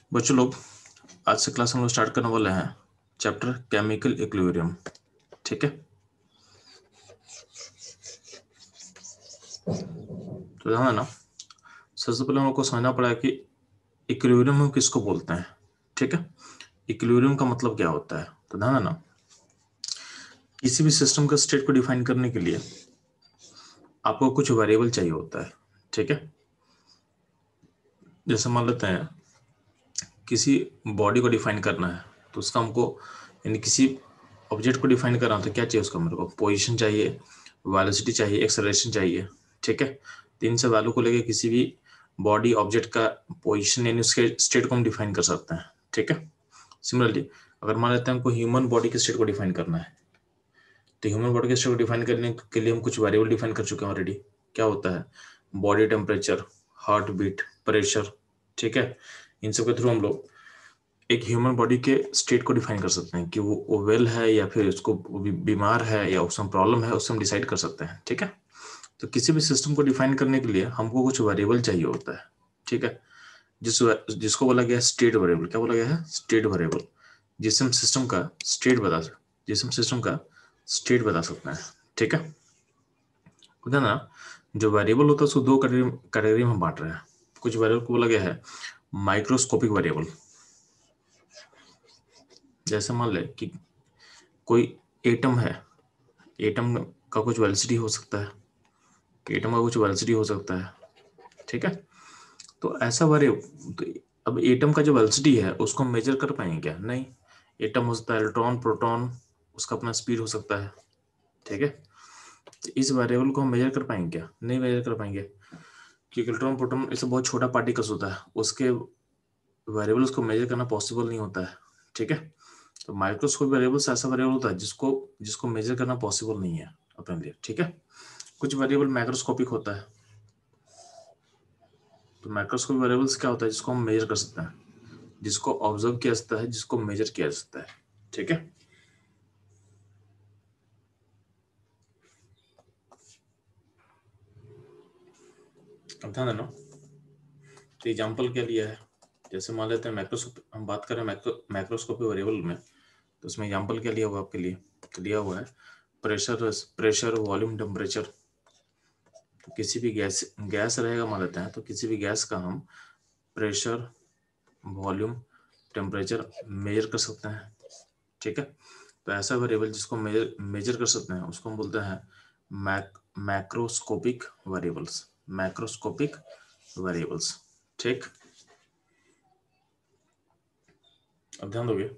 बच्चों लोग, आज से क्लास हम लोग स्टार्ट करने वाले हैं चैप्टर केमिकल इक्विलिब्रियम। ठीक है, तो ध्यान देना। सबसे पहले हम लोग को समझना पड़ा कि इक्विलिब्रियम हम किसको बोलते हैं। ठीक है, इक्विलिब्रियम का मतलब क्या होता है, तो ध्यान देना। किसी भी सिस्टम का स्टेट को डिफाइन करने के लिए आपको कुछ वेरिएबल चाहिए होता है। ठीक है, जैसे मान लेते हैं किसी बॉडी को डिफाइन करना है, तो उसका हमको यानी किसी ऑब्जेक्ट को डिफाइन करना, तो क्या चाहिए उसका, मेरे को पोजीशन चाहिए, वेलोसिटी चाहिए, एक्सेलरेशन चाहिए। ठीक है, तो इन सब वैल्यू को लेके किसी भी बॉडी ऑब्जेक्ट का पोजीशन यानी उसके स्टेट को हम डिफाइन कर सकते हैं। ठीक है, सिमिलरली अगर मान लेते हैं हमको ह्यूमन बॉडी के स्टेट को डिफाइन करना है, तो ह्यूमन बॉडी के स्टेट को डिफाइन करने के लिए हम कुछ वेरिएबल डिफाइन कर चुके हैं ऑलरेडी। क्या होता है, body temperature, heart beat, pressure. ठीक है, इन सब के थ्रू हम लोग एक ह्यूमन बॉडी के स्टेट को डिफाइन कर सकते हैं कि वो वेल है या फिर उसको बीमार है या उसमें प्रॉब्लम है, उससे हम डिसाइड कर सकते हैं। ठीक है, तो किसी भी सिस्टम को डिफाइन करने के लिए हमको कुछ वेरिएबल चाहिए होता है। ठीक है, जिसको बोला गया है स्टेट वेरिएबल। क्या बोला गया है, स्टेट वेरिएबल, जिससे हम सिस्टम का स्टेट बता सकते जिससे हम सिस्टम का स्टेट बता सकते हैं। ठीक है, होता है ना, जो वेरिएबल होता है उसको दो कैटेगरी में बांट रहे हैं। कुछ वेरिएबल को बोला गया है माइक्रोस्कोपिक वेरिएबल। जैसे मान ले कि कोई एटम है, एटम का कुछ वेलोसिटी हो सकता है, एटम का कुछ वेलोसिटी हो सकता है। ठीक है, तो ऐसा तो अब एटम का जो वेलोसिटी है उसको हम मेजर कर पाएंगे क्या, नहीं। एटम हो सकता है इलेक्ट्रॉन, प्रोटॉन, उसका अपना स्पीड हो सकता है। ठीक है, तो इस वेरिएबल को हम मेजर कर पाएंगे क्या, नहीं मेजर कर पाएंगे, क्योंकि इलेक्ट्रॉन प्रोटॉन इससे बहुत छोटा पार्टिकल्स होता है, उसके वेरिएबल्स को मेजर करना पॉसिबल नहीं होता है। ठीक है, तो माइक्रोस्कोप वेरिएबल्स ऐसा वेरिएबल होता है जिसको जिसको मेजर करना पॉसिबल नहीं है अपने लिए। ठीक है, कुछ वेरिएबल मैक्रोस्कोपिक होता है। तो मैक्रोस्कोपिक वेरिएबल्स क्या होता है, जिसको हम मेजर कर सकते हैं, जिसको ऑब्जर्व किया जा सकता है, जिसको मेजर किया जा सकता है। ठीक है, अब ध्यान देना। तो एग्जाम्पल क्या लिया है, जैसे मान लेते हैं मैक्रोस्कोप, हम बात करें मैक्रोस्कोपिक वेरिएबल में, तो उसमें एग्जाम्पल क्या लिया हुआ आपके लिए, तो लिया हुआ है प्रेशर, वॉल्यूम, टेम्परेचर। तो किसी भी गैस गैस रहेगा मान लेते हैं, तो किसी भी गैस का हम प्रेशर, वॉल्यूम, टेम्परेचर मेजर कर सकते हैं। ठीक है, तो ऐसा वेरिएबल जिसको मेजर कर सकते हैं उसको हम बोलते हैं मैक्रोस्कोपिक वेरिएबल्स, मैक्रोस्कोपिक वेरिएबल्स। ठीक, अब ध्यान दोगे,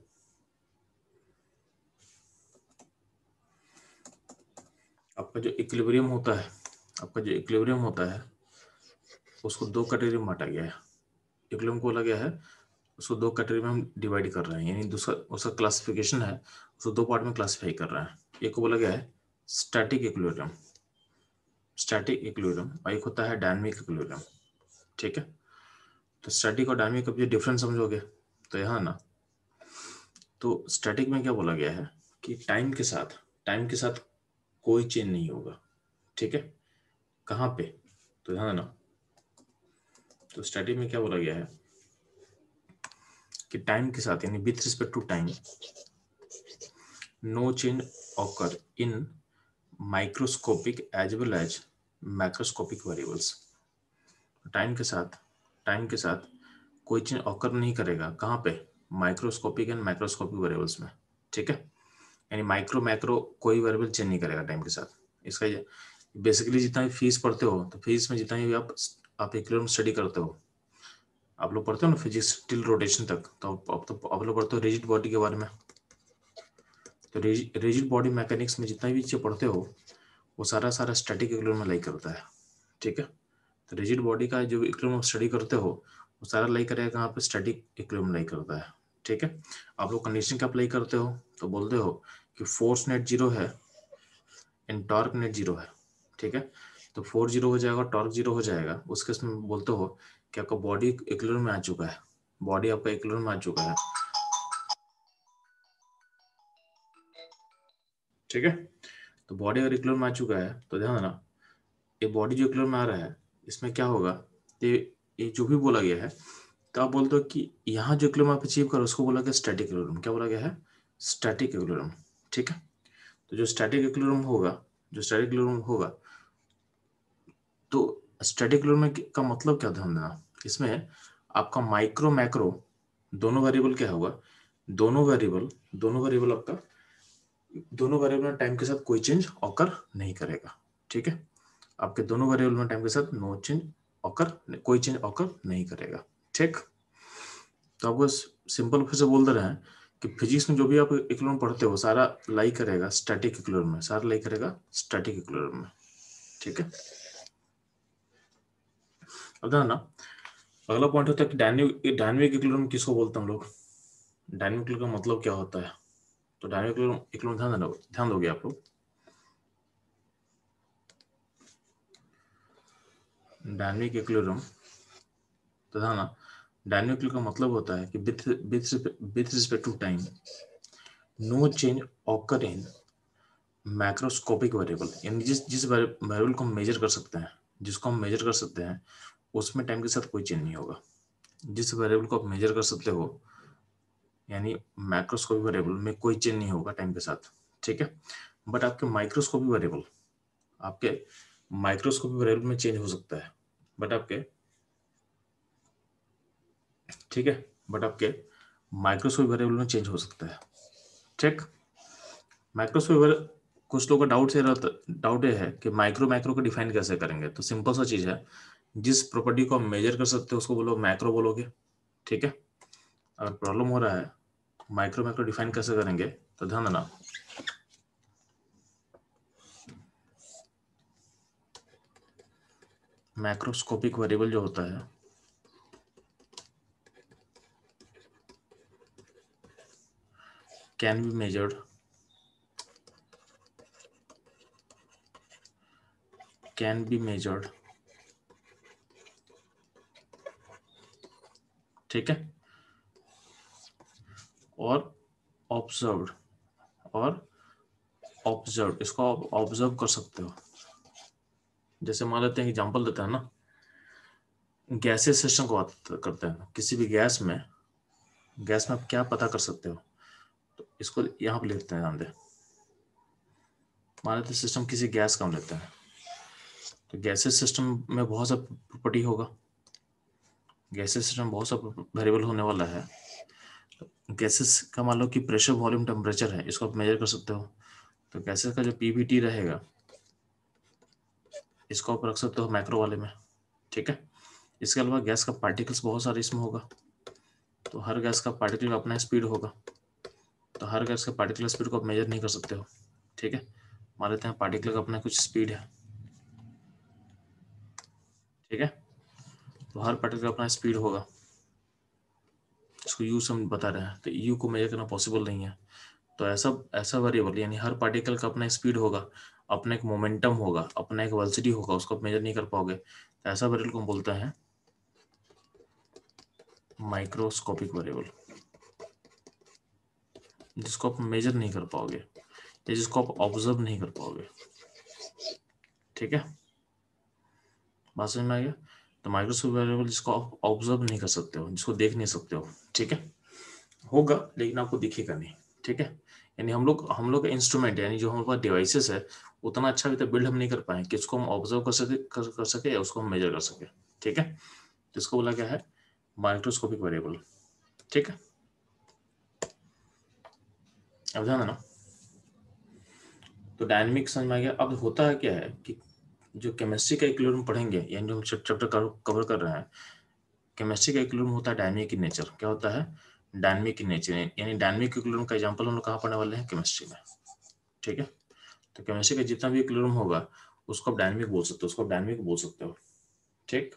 आपका जो इक्विलिब्रियम होता है, आपका जो इक्विलिब्रियम होता है उसको दो कैटेगरी में बांटा गया है। इक्विलिब्रियम को बोला गया है, उसको दो कैटेगरी में हम डिवाइड कर रहे हैं, यानी दूसरा उसका क्लासिफिकेशन है, उसको दो पार्ट में क्लासिफाई कर रहे हैं। एक को बोला गया है स्टैटिक इक्विलिब्रियम, स्टैटिक इक्विलिब्रियम, और एक होता है डायनामिक इक्विलिब्रियम। ठीक है, तो स्टैटिक और डायनामिक का जो डिफरेंस समझोगे तो यहाँ ना, तो स्टैटिक में क्या बोला गया है कि टाइम के साथ कोई चेंज नहीं होगा। ठीक है, कहाँ पे, तो ध्यान देना। तो स्टैटिक में क्या बोला गया है कि टाइम के साथ यानी with respect to time no change occur in microscopic as well as macroscopic variables. Time के साथ कोई चेंज ऑकर नहीं करेगा, कहाँ पे, माइक्रोस्कोपिक एंड मैक्रोस्कोपिक वेरिएबल्स में। ठीक है, यानी माइक्रो मैक्रो कोई वेरिएबल चेंज नहीं करेगा टाइम के साथ। इसका बेसिकली जितना भी फीस पढ़ते हो, तो फीस में जितना भी आप इक्विलिब्रियम स्टडी करते हो, आप लोग पढ़ते हो ना फिजिक्स टिल रोटेशन तक, तो आप लोग पढ़ते हो रिजिड बॉडी के बारे में। तो रिजिड बॉडी मैकेनिक्स में जितना भी चीज़ पढ़ते हो वो सारा सारा स्टैटिक इक्विलिब्रियम में लाई करता है। ठीक है, तो रिजिड बॉडी का जो इक्विलिब्रियम स्टडी करते हो वो सारा लाई करेगा कहाँ पे, स्टैटिक इक्विलिब्रियम लाई करता है। ठीक है, आप लोग कंडीशन का अप्लाई करते हो तो बोलते हो कि फोर्स नेट जीरो है एंड टॉर्क नेट जीरो है। ठीक है, तो फोर्स जीरो हो जाएगा, टॉर्क जीरो हो जाएगा, उस केस में बोलते हो कि आपका बॉडी इक्विलिब्रियम में आ चुका है, बॉडी आपका इक्विलिब्रियम में आ चुका है। ठीक है, तो बॉडी अगर इक्विलिब्रियम में आ चुका है तो ध्यान देना, ये बॉडी जो इक्विलिब्रियम में आ रहा है इसमें क्या होगा, ये जो भी बोला गया है, तो आप बोलते हो कि यहाँ जो इक्विलिब्रियम आप अचीव करो उसको बोला गया स्टैटिक इक्विलिब्रियम। क्या बोला गया है? Static equilibrium. ठीक है, तो जो स्टैटिक इक्विलिब्रियम होगा, तो स्टैटिक इक्विलिब्रियम का मतलब क्या, ध्यान देना इसमें आपका माइक्रो मैक्रो दोनों वेरिएबल क्या होगा, दोनों वेरिएबल आपका दोनों वेरिएबल में टाइम के साथ कोई चेंज ऑकर नहीं करेगा। ठीक है, आपके दोनों वेरिएबल में टाइम के साथ कोई चेंज ऑकर नहीं करेगा। ठीक, तो आपको सिंपल फिर से बोल दे रहे हैं कि फिजिक्स में जो भी आप इक्विलिब्रियम पढ़ते हो सारा लाई करेगा स्टैटिक इक्विलिब्रियम में, ठीक है। अब ध्यान ना, अगला पॉइंट होता है कि डायनेमिक इक्विलिब्रियम किसको बोलते हैं हम लोग, डायनेमिक इक्विलिब्रियम का मतलब क्या होता है। तो डायनेमिक इक्विलिब्रियम ध्यान दोगे आप लोग। डायनेमिक इक्विलिब्रियम, तो ध्यान ना, डायनेमिक इक्विलिब्रियम का मतलब होता है कि with respect to time no change occur in macroscopic variable, यानी जिस वेरिएबल को हम मेजर कर सकते हैं उसमें टाइम के साथ कोई चेंज नहीं होगा। जिस वेरिएबल को आप मेजर कर सकते हो यानी मैक्रोस्कोपिक वेरिएबल में कोई चेंज नहीं होगा टाइम के साथ। ठीक है, बट आपके माइक्रोस्कोपिक वेरिएबल में चेंज हो सकता है, बट आपके माइक्रोस्कोपिक वेरिएबल में चेंज हो सकता है। ठीक, माइक्रोस्कोपिक, कुछ लोगों का डाउट ये है कि मैक्रो को डिफाइन कैसे करेंगे। तो सिंपल सा चीज है, जिस प्रॉपर्टी को आप मेजर कर सकते हो उसको मैक्रो बोलोगे। ठीक है, अगर प्रॉब्लम हो रहा है मैक्रो डिफाइन कैसे करेंगे, तो ध्यान देना, मैक्रोस्कोपिक वेरिएबल जो होता है कैन बी मेजर्ड, ठीक है, और ऑब्जर्व्ड, इसको आप ऑब्जर्व कर सकते हो। जैसे मान लेते हैं, एग्जांपल देते हैं ना, गैसेस सिस्टम को बात करते हैं, किसी भी गैस में आप क्या पता कर सकते हो। तो इसको यहाँ पे लिखते हैं, ध्यान दे, मान लेते हैं सिस्टम किसी गैस का हम लेते हैं, तो गैसेस सिस्टम में बहुत सा प्रॉपर्टी होगा, गैसेस सिस्टम बहुत सा वेरिएबल होने वाला है। तो गैसेस का मान लो कि प्रेशर, वॉल्यूम, टेम्परेचर है, इसको आप मेजर कर सकते हो। तो गैसेस का जो पीवीटी रहेगा इसको आप रख सकते हो मैक्रो वाले में। ठीक है, इसके अलावा गैस का पार्टिकल्स बहुत सारे इसमें होगा, तो हर गैस का पार्टिकल का अपना स्पीड होगा, तो हर गैस का पार्टिकुलर स्पीड को आप मेजर नहीं कर सकते हो। ठीक है, मान लेते हैं पार्टिकल का अपना कुछ स्पीड है। ठीक है, तो हर पार्टिकल का अपना स्पीड होगा, इसको यू से हम बता रहे हैं, तो यू को मेजर करना पॉसिबल नहीं है। तो ऐसा वेरिएबल यानी हर पार्टिकल का अपना स्पीड होगा, अपना एक मोमेंटम होगा, अपना एक वेलोसिटी होगा, उसको आप मेजर नहीं कर पाओगे। तो ऐसा वेरिएबल को हम बोलते हैं माइक्रोस्कोपिक वेरिएबल, जिसको आप मेजर नहीं कर पाओगे या जिसको आप ऑब्जर्व नहीं कर पाओगे। ठीक है, बात समझ में आ गया। तो माइक्रोस्कोपिक वेरिएबल जिसको आप ऑब्जर्व नहीं कर सकते हो, जिसको देख नहीं सकते हो। ठीक है, होगा लेकिन आपको दिखेगा नहीं। ठीक है, यानी हम लोग का इंस्ट्रूमेंट यानी जो हमारे पास डिवाइसेस है उतना अच्छा अभी तक बिल्ड हम नहीं कर पाए कि उसको हम ऑब्जर्व कर सके या उसको हम मेजर कर सके। ठीक है, जिसको बोला गया है माइक्रोस्कोपिक वेरिएबल। ठीक है, अब ध्यान देना, तो डायनेमिक समझ में आ गया। अब होता है क्या है कि जो केमिस्ट्री का इक्विलिब्रियम पढ़ेंगे, यानी जो हम चैप्टर कवर कर रहे हैं, केमिस्ट्री का इक्विलिब्रियम होता है डायनेमिक इन नेचर। क्या होता है? डायनेमिक इन नेचर, यानी डायनेमिक इक्विलिब्रियम का एग्जांपल हम लोग कहाँ पढ़ने वाले हैं? केमिस्ट्री में। ठीक है, तो केमिस्ट्री का जितना भी इक्विलिब्रियम होगा उसको आप डायनेमिक बोल सकते हो। ठीक,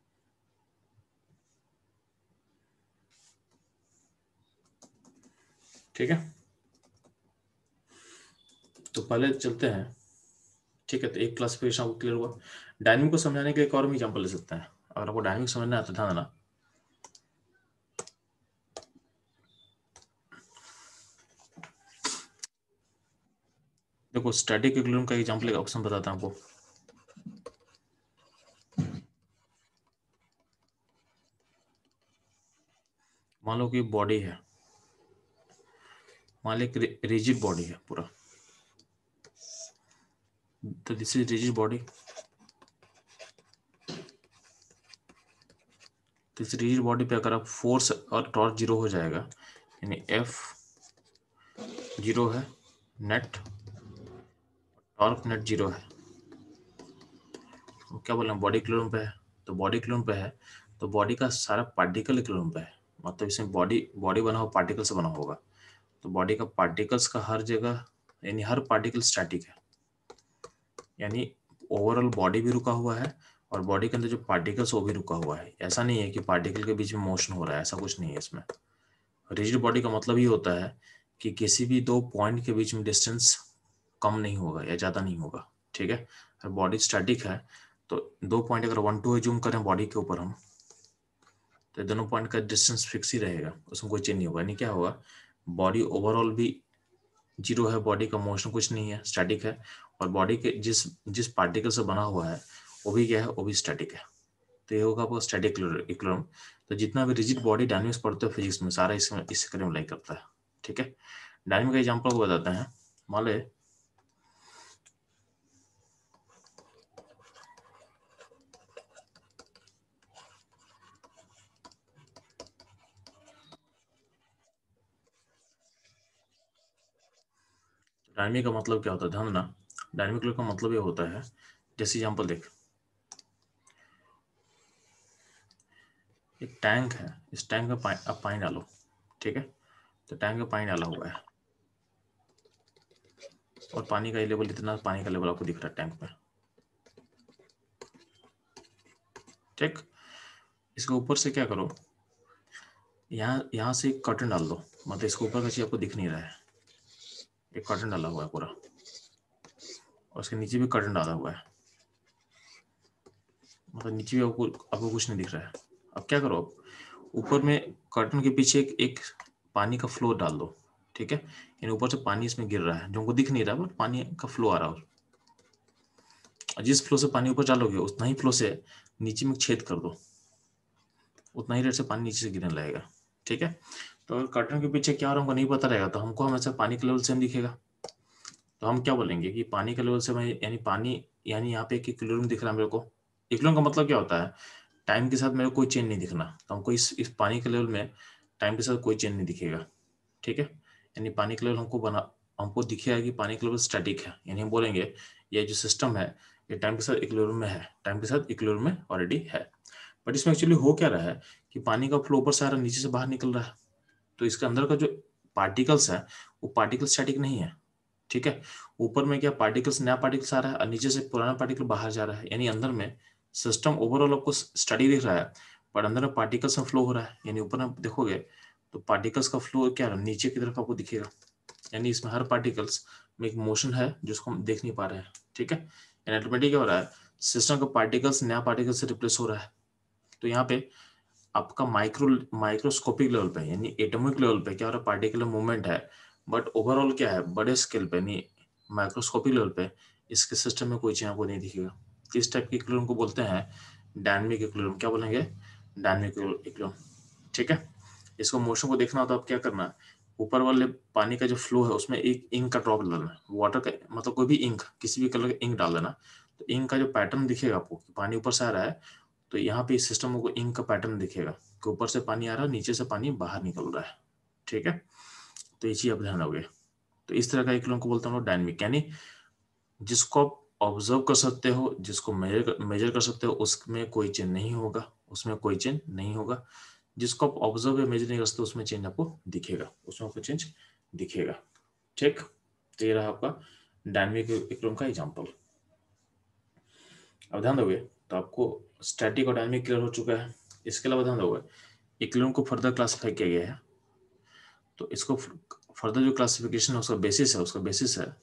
ठीक है, तो पहले चलते हैं। ठीक है, तो एक क्लासिफिकेशन आपको क्लियर हुआ। डायनेमिक को समझाने के लिए एक और भी एग्जांपल ले सकते हैं। अगर आपको डायनेमिक समझना है तो ध्यान देना, देखो स्टैटिक इक्विलिब्रियम का एग्जांपल एक ऑप्शन बताता हूं आपको। मान लो कि बॉडी है, मान लो एक रिजिड बॉडी है पूरा, तो दिस इज रिजिड बॉडी, तो इस रिजिड बॉडी पे अगर आप फोर्स और टॉर्क जीरो हो जाएगा, यानी एफ जीरो है, नेट टॉर्क नेट जीरो है, तो क्या बोल रहे हैं बॉडी इक्विलिब्रियम पे है, तो बॉडी इक्विलिब्रियम पे है, तो बॉडी का सारा पार्टिकल इक्विलिब्रियम पे है, मतलब इसमें बॉडी बॉडी बना हो पार्टिकल से बना होगा, तो बॉडी का पार्टिकल्स का हर जगह, यानी हर पार्टिकल स्टैटिक है, यानी ओवरऑल बॉडी भी रुका हुआ है और बॉडी के अंदर जो पार्टिकल्स वो भी रुका हुआ है। ऐसा नहीं है कि पार्टिकल के बीच में मोशन हो रहा है, ऐसा कुछ नहीं है इसमें। रिजिड बॉडी का मतलब ये होता है कि किसी भी दो पॉइंट के बीच में डिस्टेंस कम नहीं होगा या ज़्यादा नहीं होगा, ठीक है। अगर बॉडी स्टैटिक है तो दो पॉइंट अगर 1 2 जूम करें बॉडी के ऊपर हम, तो दोनों पॉइंट का डिस्टेंस फिक्स ही रहेगा, उसमें कोई चेंज नहीं होगा। यानी क्या होगा, बॉडी ओवरऑल भी जीरो है, बॉडी का मोशन कुछ नहीं है, स्टैटिक है, और बॉडी के जिस जिस पार्टिकल से बना हुआ है वो भी क्या है, वो भी स्टैटिक है। तो ये होगा आपका स्टैटिक इक्विलिब्रियम। तो जितना भी रिजिड बॉडी डायनेमिक्स पढ़ते हो फिजिक्स में, सारा इसमें इससे लाइक करता है, ठीक है। डायनेमिक का एग्जाम्पल को बताते हैं। मान लो डायनेमिक का मतलब क्या होता है, ध्यान देना। डायनेमिक का मतलब ये होता है, जैसे एग्जाम्पल देख, एक टैंक है, इस टैंक में आप पानी डालो, ठीक है, तो टैंक में पानी डाला हुआ है और पानी का लेवल इतना, पानी का लेवल आपको दिख रहा है टैंक में, ठीक। इसके ऊपर से क्या करो, यहाँ यहाँ से एक कर्टन डाल दो, मतलब इसके ऊपर का चीज आपको दिख नहीं रहा है, एक कर्टन डाला हुआ है पूरा और उसके नीचे भी कर्टन डाला हुआ है, मतलब नीचे भी आपको आपको कुछ नहीं दिख रहा है। अब क्या करो, आप ऊपर में कर्टन के पीछे एक पानी का फ्लो डाल दो, ठीक है, यानी ऊपर से पानी इसमें गिर रहा है जो हमको दिख नहीं रहा, बट पानी का फ्लो आ रहा है, और जिस फ्लो से पानी ऊपर डालोगे उतना ही फ्लो से नीचे में छेद कर दो, उतना ही रेट से पानी नीचे से गिरने लगेगा, ठीक है। तो अगर कर्टन के पीछे क्या हो रहा है हमको नहीं पता रहेगा, तो हमको हमेशा पानी के लेवल सेम दिखेगा, तो हम क्या बोलेंगे कि पानी के लेवल से मैं, यानी पानी, यानी यहाँ पे एक इक्विलिब्रियम दिख रहा है मेरे को। इक्विलिब्रियम का मतलब क्या होता है, टाइम के साथ मेरे को कोई चेंज नहीं दिखना, तो हमको इस पानी के लेवल में टाइम के साथ कोई चेंज नहीं दिखेगा, ठीक है। यानी पानी का लेवल हमको दिखेगा कि पानी का लेवल स्टैटिक है, यानी हम बोलेंगे ये जो सिस्टम है ये टाइम के साथ इक्विलिब्रियम में है, टाइम के साथ इक्विलिब्रियम में ऑलरेडी है। बट इसमें एक्चुअली हो क्या रहा है कि पानी का फ्लो ऊपर से आ रहा है, नीचे से बाहर निकल रहा है, तो इसके अंदर का जो पार्टिकल्स है वो पार्टिकल स्टैटिक नहीं है, ठीक है। ऊपर में क्या पार्टिकल्स, नया पार्टिकल्स आ रहा है और नीचे से पुराना पार्टिकल बाहर जा रहा है, यानी अंदर में सिस्टम ओवरऑल आपको स्टडी दिख रहा है, पर अंदर में पार्टिकल्स में फ्लो हो रहा है, यानी ऊपर आप देखोगे तो पार्टिकल्स का फ्लो क्या है, नीचे की तरफ आपको दिखेगा, यानी इसमें हर पार्टिकल्स में एक मोशन है जिसको हम देख नहीं पा रहे हैं, ठीक है। यानी ऑटोमेटिक क्या हो रहा है, सिस्टम का पार्टिकल्स नया पार्टिकल से रिप्लेस हो रहा है। तो यहाँ पे आपका माइक्रोस्कोपिक लेवल पे, यानी एटॉमिक लेवल पे क्या हो रहा है, पार्टिकुलर मूवमेंट है, बट ओवरऑल क्या है, बड़े स्केल पे, यानी माइक्रोस्कोपिक लेवल पे इसके सिस्टम में कोई चेंज आपको नहीं दिखेगा। इस टाइप के इक्विलिब्रियम को बोलते हैं डायनामिक इक्विलिब्रियम। क्या बोलेंगे, डायनामिक इक्विलिब्रियम, ठीक है। इसको मोशन को देखना हो तो आप क्या करना है, ऊपर वाले पानी का जो फ्लो है उसमें एक इंक का ड्रॉप डालना है, वाटर का मतलब कोई भी इंक, किसी भी कलर का इंक डाल देना, तो इंक का जो पैटर्न दिखेगा आपको, पानी ऊपर से आ रहा है, तो यहाँ पे इस सिस्टम को इंक का पैटर्न दिखेगा कि ऊपर से पानी आ रहा है, नीचे से पानी बाहर निकल रहा है, ठीक है। तो ये चीज आप ध्यान रखोगे। तो इस तरह का इक्विलिब्रियम को बोलते हैं डायनामिक, यानी जिसको आप ऑब्जर्व कर सकते हो, जिसको मेजर कर सकते हो, उसमें कोई चेंज नहीं होगा, उसमें कोई चेंज नहीं होगा। जिसको आप ऑब्जर्व या मेजर नहीं कर सकते उसमें चेंज आपको दिखेगा, उसमें आपको चेंज दिखेगा, ठीक। तो ये रहा आपका डायनामिक इक्विलिब्रियम का एग्जांपल। अब ध्यान दोगे तो आपको स्टैटिक और डायनामिक क्लियर हो चुका है। इसके अलावा ध्यान दोगे इक्विलिब्रियम को फर्दर क्लासिफाई किया गया है, तो इसको फर्दर जो क्लासिफिकेशन है उसका बेसिस है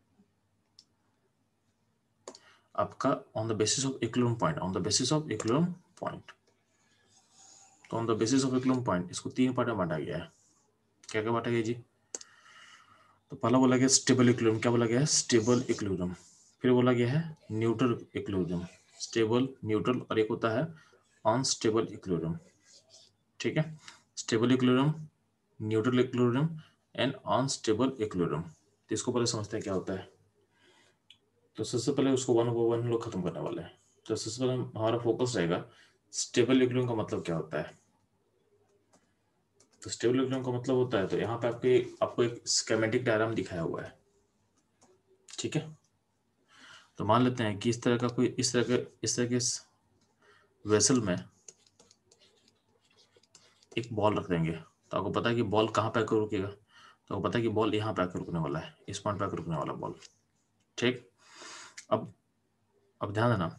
आपका on the basis of equilibrium point, on the basis of equilibrium point. तो on the basis of equilibrium point इसको 3 पार्ट में बांटा गया है। क्या क्या बांटा गया जी, तो पहला बोला गया स्टेबल इक्विलिब्रियम, क्या बोला गया है, स्टेबल इक्विलिब्रियम। फिर बोला गया है न्यूट्रल इक्विलिब्रियम, स्टेबल न्यूट्रल, और एक होता है अनस्टेबल इक्विलिब्रियम, ठीक है। Stable equilibrium, neutral equilibrium and unstable equilibrium. तो इसको पहले समझते हैं क्या होता है। तो सबसे पहले उसको वन बाय वन हम लोग खत्म करने वाले हैं। तो सबसे पहले हमारा फोकस रहेगा स्टेबल इक्विलिब्रियम का मतलब क्या होता है। तो स्टेबल इक्विलिब्रियम का मतलब होता है, तो यहाँ पे आपको एक स्कीमेटिक डायग्राम दिखाया हुआ है, ठीक है। तो मान लेते हैं कि इस तरह के वेसल में एक बॉल रख देंगे। तो आपको पता है कि बॉल कहाँ पे आकर रुकेगा। तो आपको पता है कि बॉल यहाँ पे आकर रुकने वाला है, इस पॉइंट पे आकर रुकने वाला बॉल, ठीक। अब ध्यान देना,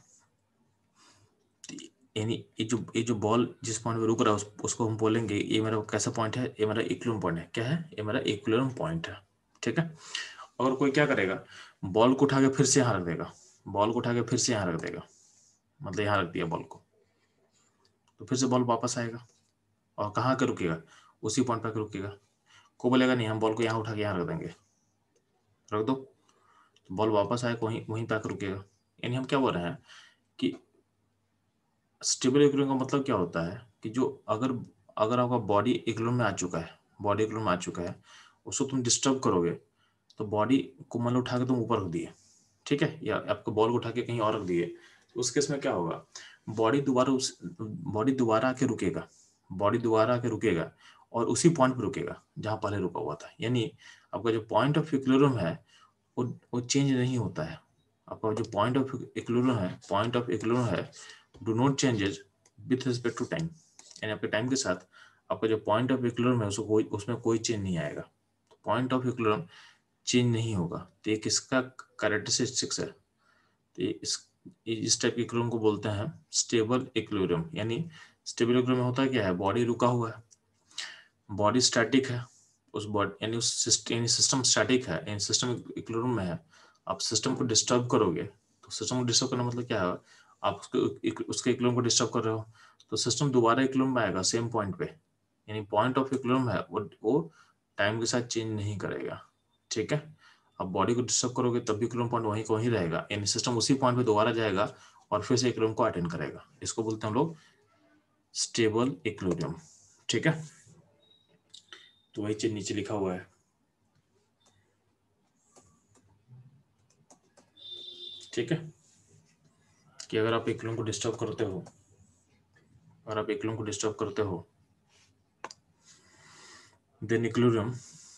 यानी ये जो बॉल जिस पॉइंट पे रुक रहा है उसको हम बोलेंगे ये मेरा कैसा पॉइंट है, ये मेरा इक्विलिब्रियम पॉइंट है। क्या है? ये मेरा इक्विलिब्रियम पॉइंट है, ठीक है। अगर कोई क्या करेगा, बॉल को उठा के फिर से यहाँ रख देगा, बॉल को उठा के फिर से यहाँ रख देगा, मतलब यहाँ रख दिया बॉल को, तो फिर से बॉल वापस आएगा और कहाँ आकर रुकेगा, उसी पॉइंट पर आकर रुकेगा। को बोलेगा नहीं हम बॉल को यहाँ उठा के यहाँ रख देंगे, रख दो, तो बॉल वापस आएगा, वहीं वहीं पर आकर रुकेगा। यानी हम क्या बोल रहे हैं कि स्टेबल इक्विलिब्रियम का मतलब क्या होता है कि जो अगर अगर आपका बॉडी इक्विलिब्रियम में आ चुका है, बॉडी इक्विलिब्रियम में आ चुका है, उसको तुम डिस्टर्ब करोगे तो बॉडी को मान लो उठा के तुम ऊपर रख दिए, ठीक है, या आपको बॉल को उठा के कहीं और रख दिए, तो उस केस में क्या होगा, बॉडी दोबारा आके रुकेगा, बॉडी दोबारा आके रुकेगा और उसी पॉइंट पर रुकेगा जहां पहले रुका हुआ था। यानी आपका जो पॉइंट ऑफ इक्विलिब्रियम है वो चेंज नहीं होता है। आपका जो पॉइंट ऑफ इक्विलिब्रियम है do not changes with respect to time. यानी आपके टाइम के साथ आपका जो पॉइंट ऑफ इक्विलिब्रियम है उसमें कोई चेंज नहीं आएगा। पॉइंट ऑफ इक्विलिब्रियम चेंज नहीं होगा, तो ये किसका कैरेक्टरिस्टिक्स है। तो इस टाइप के इक्विलिब्रियम को बोलते हैं स्टेबल इक्विलिब्रियम। यानी स्टेबल इक्विलिब्रियम में होता क्या है, बॉडी रुका हुआ है, बॉडी स्टैटिक है, उस बॉडी यानी उस सिस्टम स्टैटिक है, यानी सिस्टम इक्विलिब्रियम में है। आप सिस्टम को डिस्टर्ब करोगे, तो सिस्टम को डिस्टर्ब करना मतलब क्या है, आप उसके इक्विलिब्रियम को डिस्टर्ब कर रहे हो, तो सिस्टम दोबारा इक्विलिब्रियम में आएगा सेम पॉइंट पे। यानी पॉइंट ऑफ इक्विलिब्रियम है वो टाइम के साथ चेंज नहीं करेगा, ठीक है। आप बॉडी को डिस्टर्ब करोगे तब भी इक्विलिब्रियम पॉइंट वहीं का वहीं रहेगा, यानी सिस्टम उसी पॉइंट पे दोबारा जाएगा और फिर से इक्विलिब्रियम को अटेंड करेगा। इसको बोलते हैं हम लोग स्टेबल इक्विलिब्रियम, ठीक है। तो वही चीज नीचे लिखा हुआ है, ठीक है, कि अगर आप इक्विलिब्रियम को डिस्टर्ब करते हो, then equilibrium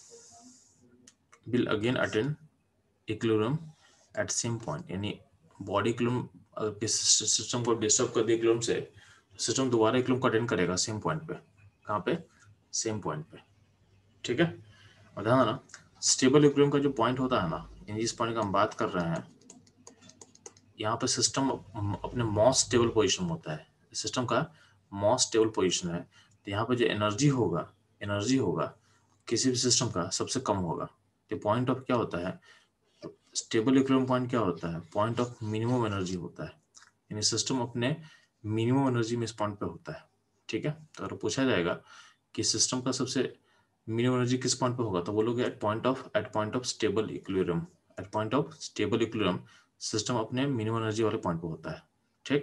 will again attain equilibrium at same point। यानी बॉडी इक्विलिब्रियम के सिस्टम को डिस्टर्ब कर दिया इक्विलिब्रियम से, सिस्टम दोबारा इक्विलिब्रियम को अटेंड करेगा सेम पॉइंट पे। कहाँ पे? सेम पॉइंट पे, ठीक है। और ध्यान देना, स्टेबल इक्विलिब्रियम का जो पॉइंट होता है ना, यानी जिस पॉइंट का हम बात कर रहे हैं, यहाँ पे सिस्टम अपने मोस्ट स्टेबल पोजीशन में होता है, सिस्टम का मोस्ट स्टेबल पोजीशन है। तो यहाँ पे जो एनर्जी होगा किसी भी सिस्टम का सबसे कम होगा। तो पॉइंट ऑफ क्या होता है, स्टेबल इक्विलिब्रियम पॉइंट क्या होता है, पॉइंट ऑफ मिनिमम एनर्जी होता है। यानी सिस्टम अपने मिनिमम एनर्जी में इस पॉइंट पे होता है, ठीक है। तो अगर पूछा जाएगा कि सिस्टम का सबसे मिनिमम एनर्जी किस पॉइंट पे होगा, तो बोलोगे at point of stable equilibrium. At point of stable equilibrium system अपने मिनिमम एनर्जी वाले पॉइंट पे होता है, ठीक।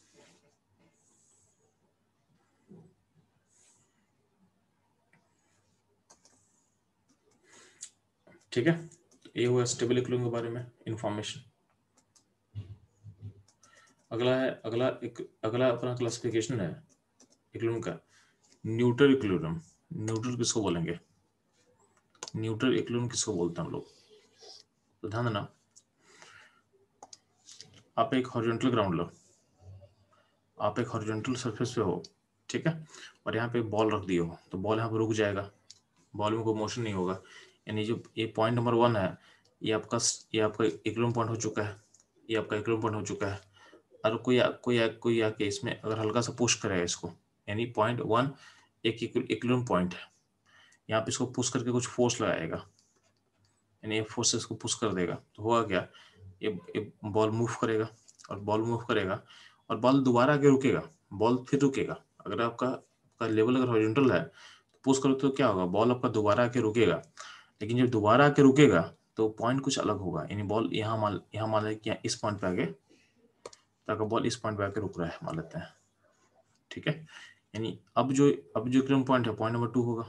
ठीक है, ये हुआ स्टेबल इक्विलिब्रियम के बारे में इंफॉर्मेशन। अगला अपना क्लासिफिकेशन है इक्विलिब्रियम का, न्यूट्रल इक्विलिब्रियम। न्यूट्रल किसको बोलेंगे, न्यूट्रल इक्विलिब्रियम किसको बोलते हैं हम लोग। तो ध्यान देना, आप एक हॉरिजॉन्टल ग्राउंड लो, आप एक हॉरिजॉन्टल सरफेस पे हो, ठीक है, और यहाँ पे एक बॉल रख दिए हो, तो बॉल यहाँ पे रुक जाएगा, बॉल में कोई मोशन नहीं होगा। यानी जो ये पॉइंट नंबर 1 है, ये आपका इक्विलिब्रियम पॉइंट हो चुका है, ये आपका इक्विलिब्रियम पॉइंट हो चुका है। और कोई आके इसमें अगर हल्का सा पुश करेगा इसको, यानी पॉइंट 1 एक इक्विलिब्रियम पॉइंट है, यहाँ पे इसको पुश करके कुछ फोर्स लगाएगा, यानी ये फोर्स इसको पुश कर देगा, तो होगा क्या, ये बॉल मूव करेगा और बॉल दोबारा आके रुकेगा, बॉल फिर रुकेगा। अगर आपका लेवल अगर हॉरिजॉन्टल है तो पुश करो तो क्या होगा, बॉल आपका दोबारा आके रुकेगा। लेकिन जब दोबारा आके रुकेगा तो पॉइंट कुछ अलग होगा, यानी बॉल यहाँ मान लें कि इस पॉइंट पे आके, तो बॉल इस पॉइंट पे आके रुक रहा है मान लेते हैं, ठीक है। यानी अब जो इक्विलिब्रियम पॉइंट है पॉइंट नंबर 2 होगा,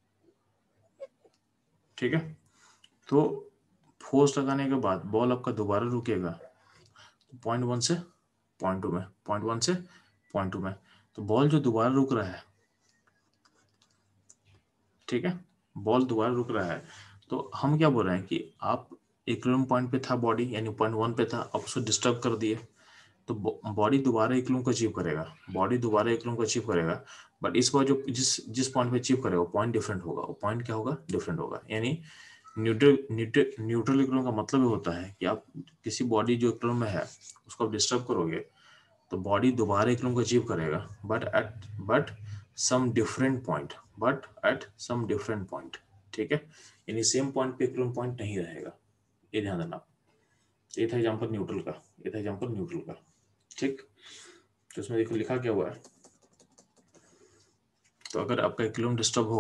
ठीक है। तो फोर्स लगाने के बाद बॉल आपका दोबारा रुकेगा पॉइंट 1 से पॉइंट 2 में, पॉइंट 1 से पॉइंट 2 में। तो बॉल जो दोबारा रुक रहा है, ठीक है, बॉल दोबारा रुक रहा है, तो हम क्या बोल रहे हैं कि आप इक्विलिब्रियम पॉइंट पे था बॉडी, यानी पॉइंट 1 पे था, आप उसको डिस्टर्ब कर दिए, तो बॉडी दोबारा इक्विलिब्रियम को अचीव करेगा, बॉडी दोबारा इक्विलिब्रियम को अचीव करेगा, बट इस बार जो जिस पॉइंट पे अचीव करेगा वो पॉइंट डिफरेंट होगा, वो पॉइंट क्या होगा, डिफरेंट होगा। यानी न्यूट्रल इक्विलिब्रियम का मतलब ये होता है कि आप किसी बॉडी जो इक्विलिब्रियम में है उसको आप डिस्टर्ब करोगे तो बॉडी दोबारा इक्विलिब्रियम को अचीव करेगा, बट सम डिफरेंट पॉइंट, ठीक है। यानी सेम पॉइंट पे इक्विलिब्रियम पॉइंट नहीं रहेगा, ये ध्यान देना। ये था एग्जांपल न्यूट्रल का, ठीक। तो इसमें देखो लिखा क्या हुआ है, तो अगर आपका इक्विलिब्रियम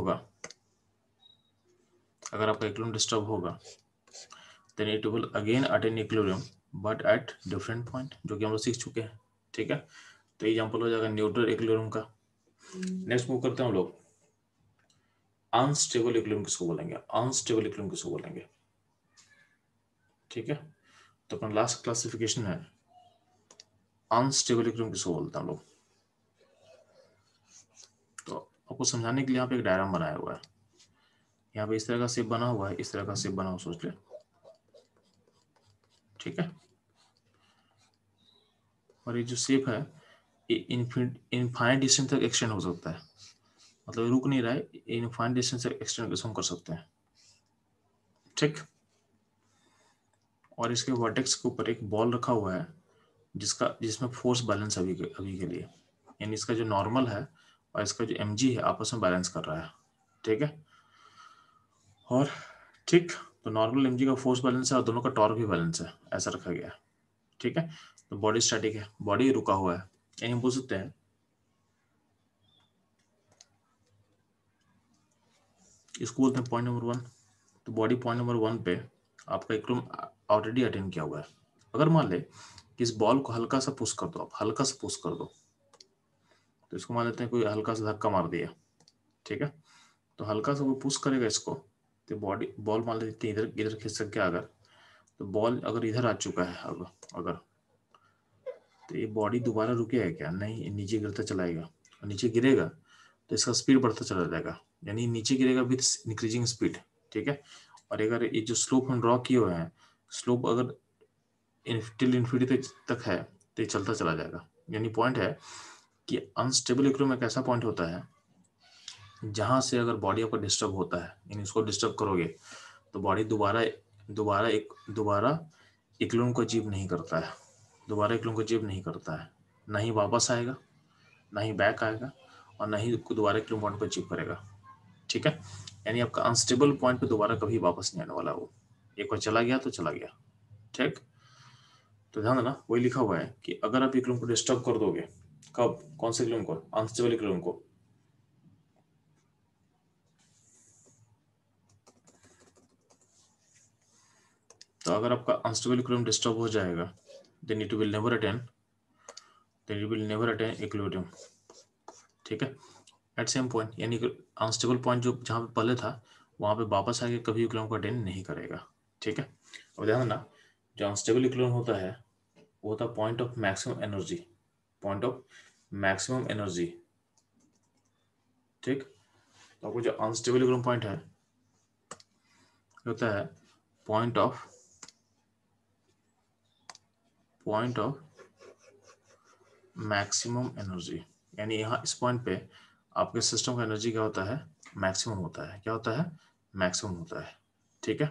डिस्टर्ब होगा then it will again attain equilibrium but at different point, जो कि हम लोग सीख चुके हैं, ठीक है। तो एग्जांपल हो जाएगा न्यूट्रल इक्विलिब्रियम का। नेक्स्ट मूव करते हैं हम लोग, अनस्टेबल इक्विलिब्रियम किसको बोलेंगे, ठीक है। तो अपना लास्ट क्लासिफिकेशन है अनस्टेबल इक्विलिब्रियम किसको बोलते हैं हम लोग। तो आपको समझाने के लिए यहाँ पे एक डायग्राम बनाया हुआ है, यहाँ पे इस तरह का शेप बना हुआ है, इस तरह का शेप बना हुआ, सोच ले, ठीक है। और ये जो शेप है ये इनफाइनाइट डिस्टेंस तक एक्सटेंड हो सकता है, मतलब रुक नहीं रहा है, इनफाइनाइट डिस्टेंस तक एक्सटेंड हम कर सकते हैं, ठीक। और इसके वर्टेक्स के ऊपर एक बॉल रखा हुआ है जिसमें फोर्स बैलेंस अभी के लिए, यानी इसका जो नॉर्मल है और इसका जो mg है आपस में बैलेंस कर रहा है, ठीक है। और ठीक, तो नॉर्मल mg का फोर्स बैलेंस है और दोनों का टॉर्क भी बैलेंस है, ऐसा रखा गया है, ठीक है। तो बॉडी स्टैटिक है, बॉडी रुका हुआ है, यानी हम बोल सकते हैं इसको बोलते हैं पॉइंट नंबर 1। तो बॉडी पॉइंट नंबर 1 पे आपका इक्विलिब्रियम ऑलरेडी अटेन किया हुआ है। अगर मान ले कि इस बॉल को हल्का सा पुश कर दो, आप हल्का सा पुश कर दो, तो इसको मान लेते हैं कोई हल्का सा धक्का मार दिया, ठीक है। तो हल्का सा वो पुश करेगा इसको, तो बॉल मान लेते हैं इधर खींच सके अगर, तो बॉल अगर इधर आ चुका है अगर तो ये बॉडी दोबारा रुकेगा क्या, नहीं, नीचे गिरता चलाएगा, और नीचे गिरेगा तो इसका स्पीड बढ़ता चला जाएगा, यानी नीचे गिरेगा विथ इंक्रीजिंग स्पीड, ठीक है। और अगर ये जो स्लोप हम ड्रॉ किए हुए हैं, स्लोप अगर टिल इन्फिनिटी तक है तो ये चलता चला जाएगा। यानी पॉइंट है कि अनस्टेबल इक्विलिब्रियम एक ऐसा पॉइंट होता है जहां से अगर बॉडी आपका डिस्टर्ब होता है, यानी उसको डिस्टर्ब करोगे तो बॉडी दोबारा इक्विलिब्रियम को अचीव नहीं करता है, ना ही वापस आएगा, ना ही बैक आएगा, और ना ही दोबारा इक्विलिब्रियम पॉइंट को अचीव करेगा, ठीक है। यानी आपका अनस्टेबल पॉइंट पे दोबारा कभी वापस नहीं आने वाला, वो एक बार चला गया तो चला गया, ठीक। तो ध्यान देना वही लिखा हुआ है कि अगर आप इक्विलिब्रियम को डिस्टर्ब कर दोगे, कब, कौन से इक्विलिब्रियम को, अनस्टेबल इक्विलिब्रियम को, तो अगर आपका अनस्टेबल इक्विलिब्रियम डिस्टर्ब हो जाएगा then it will never attain equilibrium, ठीक है, एट सेम पॉइंट। यानी अनस्टेबल पॉइंट जो जहाँ पे पहले था वहाँ पे वापस आके कभी इक्विलिब्रियम को अटेन नहीं करेगा, ठीक है। अब ध्यान देना जो अनस्टेबल इक्विलिब्रियम होता है वो होता है पॉइंट ऑफ मैक्सिमम एनर्जी, ठीक। तो आपको जो अनस्टेबल इक्विलिब्रियम पॉइंट है होता है पॉइंट ऑफ मैक्सिमम एनर्जी, यानी यहाँ इस पॉइंट पे आपके सिस्टम का एनर्जी क्या होता है, मैक्सिमम होता है, मैक्सिमम होता है, ठीक है।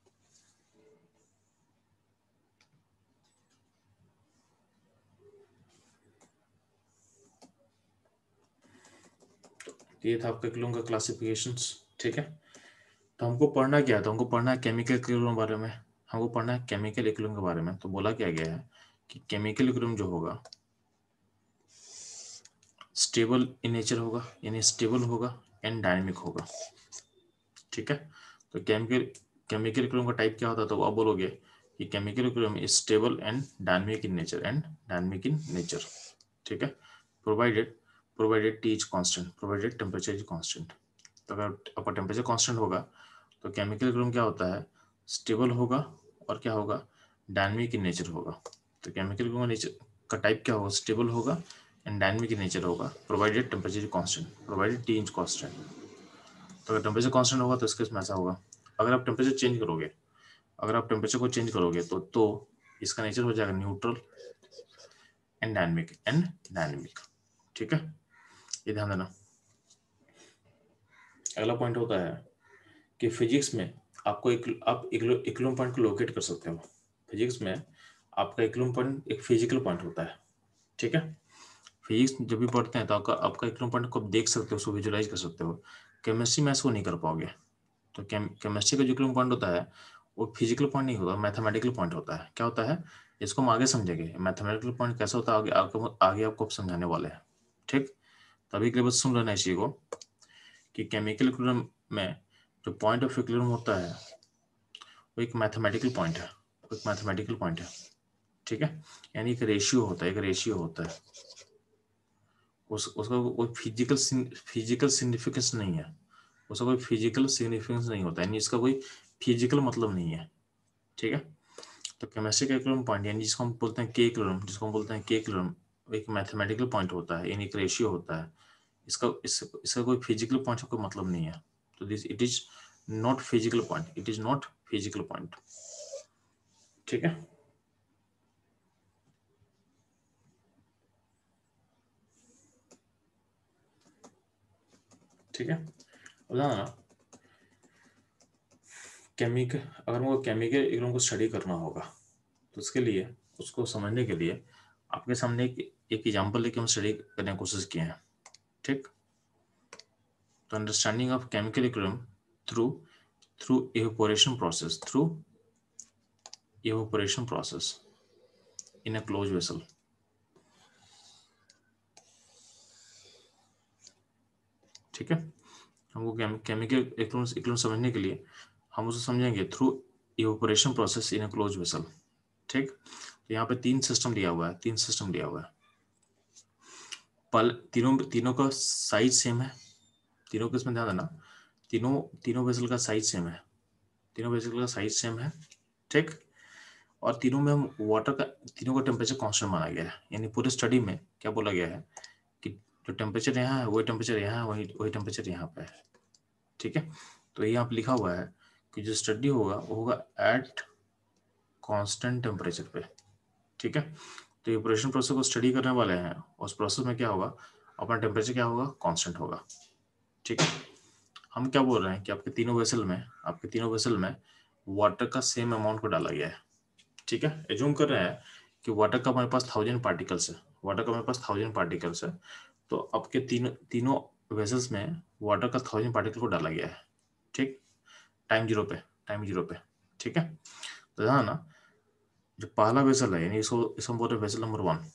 तो ये था आपका इक्विलिब्रियम का क्लासिफिकेशंस, ठीक है। तो हमको पढ़ना क्या है, तो हमको पढ़ना है केमिकल इक्विलिब्रियम के बारे में, के बारे में। तो बोला क्या गया है कि केमिकल इक्विलिब्रियम जो होगा स्टेबल इन नेचर होगा, यानी स्टेबल होगा एंड डायनेमिक होगा, ठीक है। तो केमिकल इक्विलिब्रियम का टाइप क्या होता है, तो आप बोलोगे कि chemical equilibrium is stable and dynamic in nature, ठीक है, provided provided T is constant, provided temperature is constant. तो अगर आपका टेम्परेचर कांस्टेंट होगा तो केमिकल इक्विलिब्रियम क्या होता है, स्टेबल होगा और क्या होगा, डायनामिक इन नेचर होगा। तो केमिकल इक्विलिब्रियम नेचर का टाइप क्या होगा, स्टेबल होगा एंड डायनामिक इन नेचर होगा, provided temperature is constant, provided T is constant. तो अगर टेम्परेचर कांस्टेंट होगा तो इसके इसमें ऐसा होगा। अगर आप टेम्परेचर चेंज करोगे, अगर आप टेम्परेचर को चेंज करोगे तो इसका नेचर हो जाएगा न्यूट्रल एंड डायनेमिक। ठीक है, ये ध्यान देना। अगला पॉइंट होता है कि फिजिक्स में आपको आप इक्विलिब्रियम पॉइंट को लोकेट कर सकते हो। फिजिक्स में आपका इक्विलिब्रियम पॉइंट एक फिजिकल पॉइंट होता है। ठीक है, फिजिक्स जब भी पढ़ते हैं तो आपका इक्विलिब्रियम पॉइंट को आप देख सकते हो, उसको विजुलाइज कर सकते हो। केमिस्ट्री में इसको नहीं कर पाओगे। तो केमिस्ट्री का जो इक्विलिब्रियम पॉइंट होता है वो फिजिकल पॉइंट नहीं होता, मैथमेटिकल पॉइंट होता है। क्या होता है, इसको हम आगे समझेंगे मैथमेटिकल पॉइंट कैसा होता है, आगे आपको समझाने वाले हैं। ठीक, तभी के लिए बस सुन लेना इस चीज को कि केमिकल इक्विलिब्रियम में जो पॉइंट ऑफ इक्विलिब्रियम होता है वो एक मैथमेटिकल पॉइंट है, एक मैथमेटिकल पॉइंट है। ठीक है, यानी एक रेशियो होता है, एक रेशियो होता है। उसका कोई फिजिकल सिग्निफिकेंस नहीं है, उसका कोई फिजिकल सिग्निफिकेंस नहीं होता है, यानी इसका कोई फिजिकल मतलब नहीं है। ठीक है, तो केमिस्ट्री का इक्विलिब्रियम पॉइंट यानी जिसको हम बोलते हैं के इक्विलिब्रियम, जिसको हम बोलते हैं के इक्विलिब्रियम, एक मैथमेटिकल पॉइंट होता है, यानी एक रेशियो होता है। इसका कोई फिजिकल पॉइंट का कोई मतलब नहीं है। तो this it is not physical point, it is not physical point. ठीक है, ठीक है, अब ध्यान देना केमिकल, अगर हमको केमिकल इक्विलिब्रियम को स्टडी करना होगा तो उसके लिए, उसको समझने के लिए आपके सामने एक एग्जांपल लेके हम स्टडी करने की कोशिश किए हैं। ठीक, तो understanding of chemical equilibrium through evaporation process in a closed vessel। ठीक है, हमको केमिकल इक्विलिब्रियम समझने के लिए हम उसे समझेंगे through evaporation process in a close vessel. ठीक, तो यहाँ पे तीन सिस्टम दिया हुआ है। तीनों का साइज सेम है, तीनों का इसमें ध्यान देना, तीनों वेसल का साइज सेम है, तीनों वेसल का साइज सेम है। ठीक, और तीनों में हम तीनों का टेम्परेचर कांस्टेंट माना गया है। यानी पूरे स्टडी में क्या बोला गया है कि जो टेम्परेचर यहाँ है वही टेम्परेचर यहाँ है, वही टेम्परेचर यहाँ पे है। ठीक है, तो यहाँ पे लिखा हुआ है कि जो स्टडी होगा वो होगा एट कांस्टेंट टेम्परेचर पे। ठीक है, तो इवेपोरेशन प्रोसेस को स्टडी करने वाले हैं, उस प्रोसेस में क्या होगा, अपना टेम्परेचर क्या होगा, कांस्टेंट होगा। ठीक है, हम क्या बोल रहे हैं कि आपके तीनों वेसल में वाटर का सेम अमाउंट को डाला गया है। ठीक है, एज्यूम कर रहे हैं कि वाटर का हमारे पास 1000 पार्टिकल्स है, तो आपके तीनों वेसल्स में वाटर का 1000 पार्टिकल को डाला गया है। ठीक, टाइम जीरो पे। ठीक है, तो ध्यान ना, जो पहला वेसल है यानी इसको हम बोल रहे हैं वेसल नंबर 1।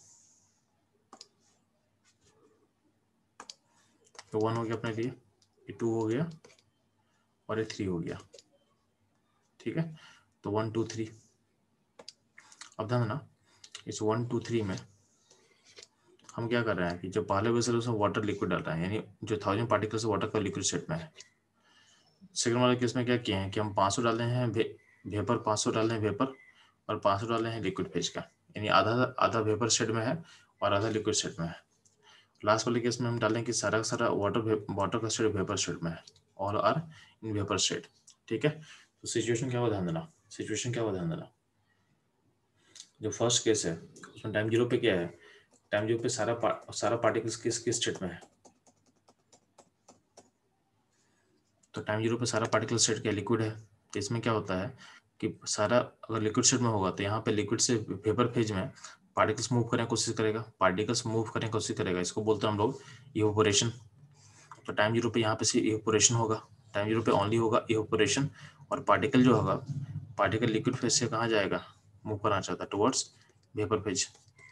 तो 1 हो गया अपने लिए, ये 2 हो गया और ये 3 हो गया। ठीक है, तो 1 2 3। अब ध्यान ना, इस 1 2 3 में हम क्या कर रहे हैं कि जो पहले वेसल उसमें वाटर लिक्विड डाल रहे हैं, यानी जो 1000 पार्टिकल्स वाटर का लिक्विड स्टेट में है। सेकंड वाले केस में क्या किए हैं कि हम 500 डाले हैं वेपर, 500 डाले हैं वेपर और 500 डाले हैं लिक्विड फेज का, यानी आधा आधा वेपर स्टेट में है और आधा लिक्विड स्टेट में है। लास्ट वाले केस में हम डालें कि सारा का सारा वाटर का स्टेट वेपर स्टेट में है, all are in vapour state. ठीक है, तो सिचुएशन क्या हुआ ध्यान देना, जो फर्स्ट केस है उसमें टाइम जीरो पे क्या है, टाइम जीरो पे सारा पार्टिकल्स किस स्टेट में है, तो टाइम जीरो पे सारा पार्टिकल स्टेट क्या लिक्विड है। तो इसमें क्या होता है कि सारा अगर लिक्विड स्टेट में होगा तो यहाँ पे लिक्विड से वेपर फेज में पार्टिकल्स मूव करने की कोशिश करेगा, इसको बोलते हैं हम लोग इवेपोरेशन। तो टाइम जीरो पे यहाँ पे से इवेपोरेशन होगा, टाइम जीरो पे ओनली होगा इवेपोरेशन, और पार्टिकल जो होगा, पार्टिकल लिक्विड फेज से कहाँ जाएगा, मूव करना चाहता है टुवर्ड्स वेपर फेज।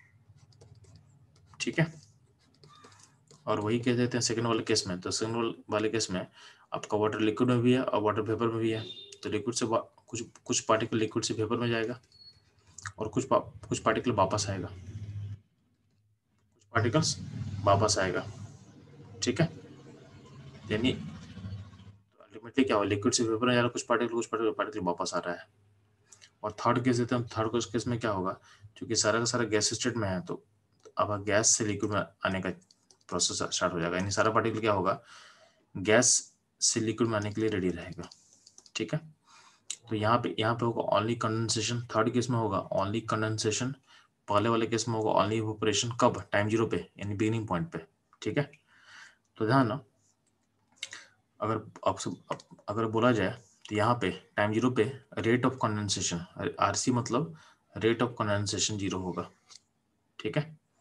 ठीक है, और वही कह देते हैं सेकंड वाले केस में। तो सेकंड वाले केस में आपका वाटर लिक्विड में भी है और वाटर वेपर में भी है। तो लिक्विड से कुछ पार्टिकल लिक्विड से वेपर में जाएगा और कुछ पार्टिकल वापस आएगा, ठीक है। यानी अल्टीमेटली क्या हो, लिक्विड से वेपर में जा रहा है, कुछ पार्टिकल वापस आ रहा है। और थर्ड केस देते हैं, थर्ड केस में क्या होगा, क्योंकि सारा का सारा गैस स्टेट में है, तो अब गैस से लिक्विड में आने का प्रोसेस स्टार्ट हो जाएगा। यानी सारा पार्टिकल क्या होगा, गैस से लिक्विड में आने के लिए रेडी रहेगा। ठीक है। तो यहाँ पे होगा ओनली कंडेंसेशन, थर्ड केस में होगा ओनली कंडेंसेशन, पहले वाले केस में होगा ओनली इवेपोरेशन। कब, टाइम जीरो पे, यानी बिगिनिंग पॉइंट पे। ठीक है। तो ध्यान ना, अगर आपसे अगर बोला जाए तो यहाँ पे टाइम जीरो पे रेट ऑफ कंडेंसेशन, आरसी मतलब रेट ऑफ कंडेंसेशन जीरो होगा। ठीक है।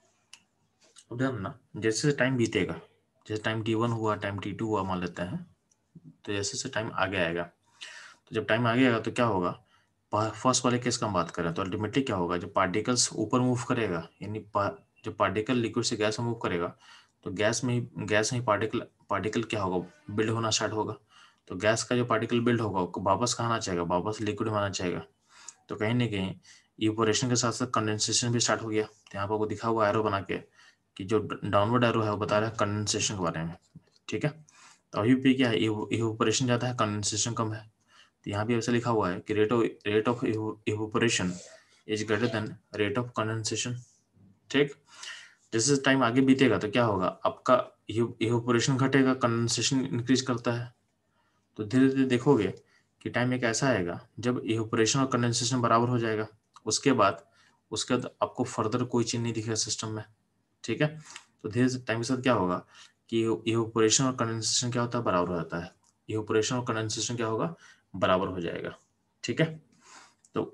अब ध्यान ना, जैसे टाइम बीतेगा, जैसे टाइम t1 हुआ, टाइम t2 हुआ मान लेते हैं, तो जैसे जैसे टाइम आगे आएगा, तो जब टाइम आगे आएगा तो क्या होगा, फर्स्ट वाले केस का हम बात करें तो अल्टीमेटली क्या होगा, जब पार्टिकल्स ऊपर मूव करेगा, यानी जब पार्टिकल लिक्विड से गैस में मूव करेगा, तो गैस में ही पार्टिकल क्या होगा, बिल्ड होना स्टार्ट होगा। तो गैस का जो पार्टिकल बिल्ड होगा वो वापस कहाँ आना चाहेगा, वापस लिक्विड में आना चाहेगा। तो कहीं ना कहीं इवेपोरेशन के साथ साथ कंडेंसेशन भी स्टार्ट हो गया। तो यहाँ पर आपको दिखा हुआ एरो बना के कि जो डाउनवर्ड एरो है वो बता रहा है कंडेंसेशन के बारे में। ठीक है। तो अभी भी क्या है, इवेपोरेशन ज़्यादा है, कंडेंसेशन कम है। तो यहाँ भी ऐसा लिखा हुआ है कि rate of evaporation is greater than rate of condensation. ठीक। जैसे टाइम आगे बीतेगा तो क्या होगा, आपका इवेपोरेशन घटेगा, कंडेंसेशन इंक्रीज करता है। तो धीरे धीरे देखोगे कि टाइम एक ऐसा आएगा जब इवेपोरेशन और कंडेंसेशन बराबर हो जाएगा। उसके बाद आपको फर्दर कोई चीज नहीं दिखेगा सिस्टम में। ठीक है। तो धीरे से टाइम के साथ क्या होगा कि इवेपोरेशन और कंडेंसेशन क्या होता है, बराबर हो जाता है। इवेपोरेशन और कंडेंसेशन क्या होगा, बराबर हो जाएगा। ठीक है। तो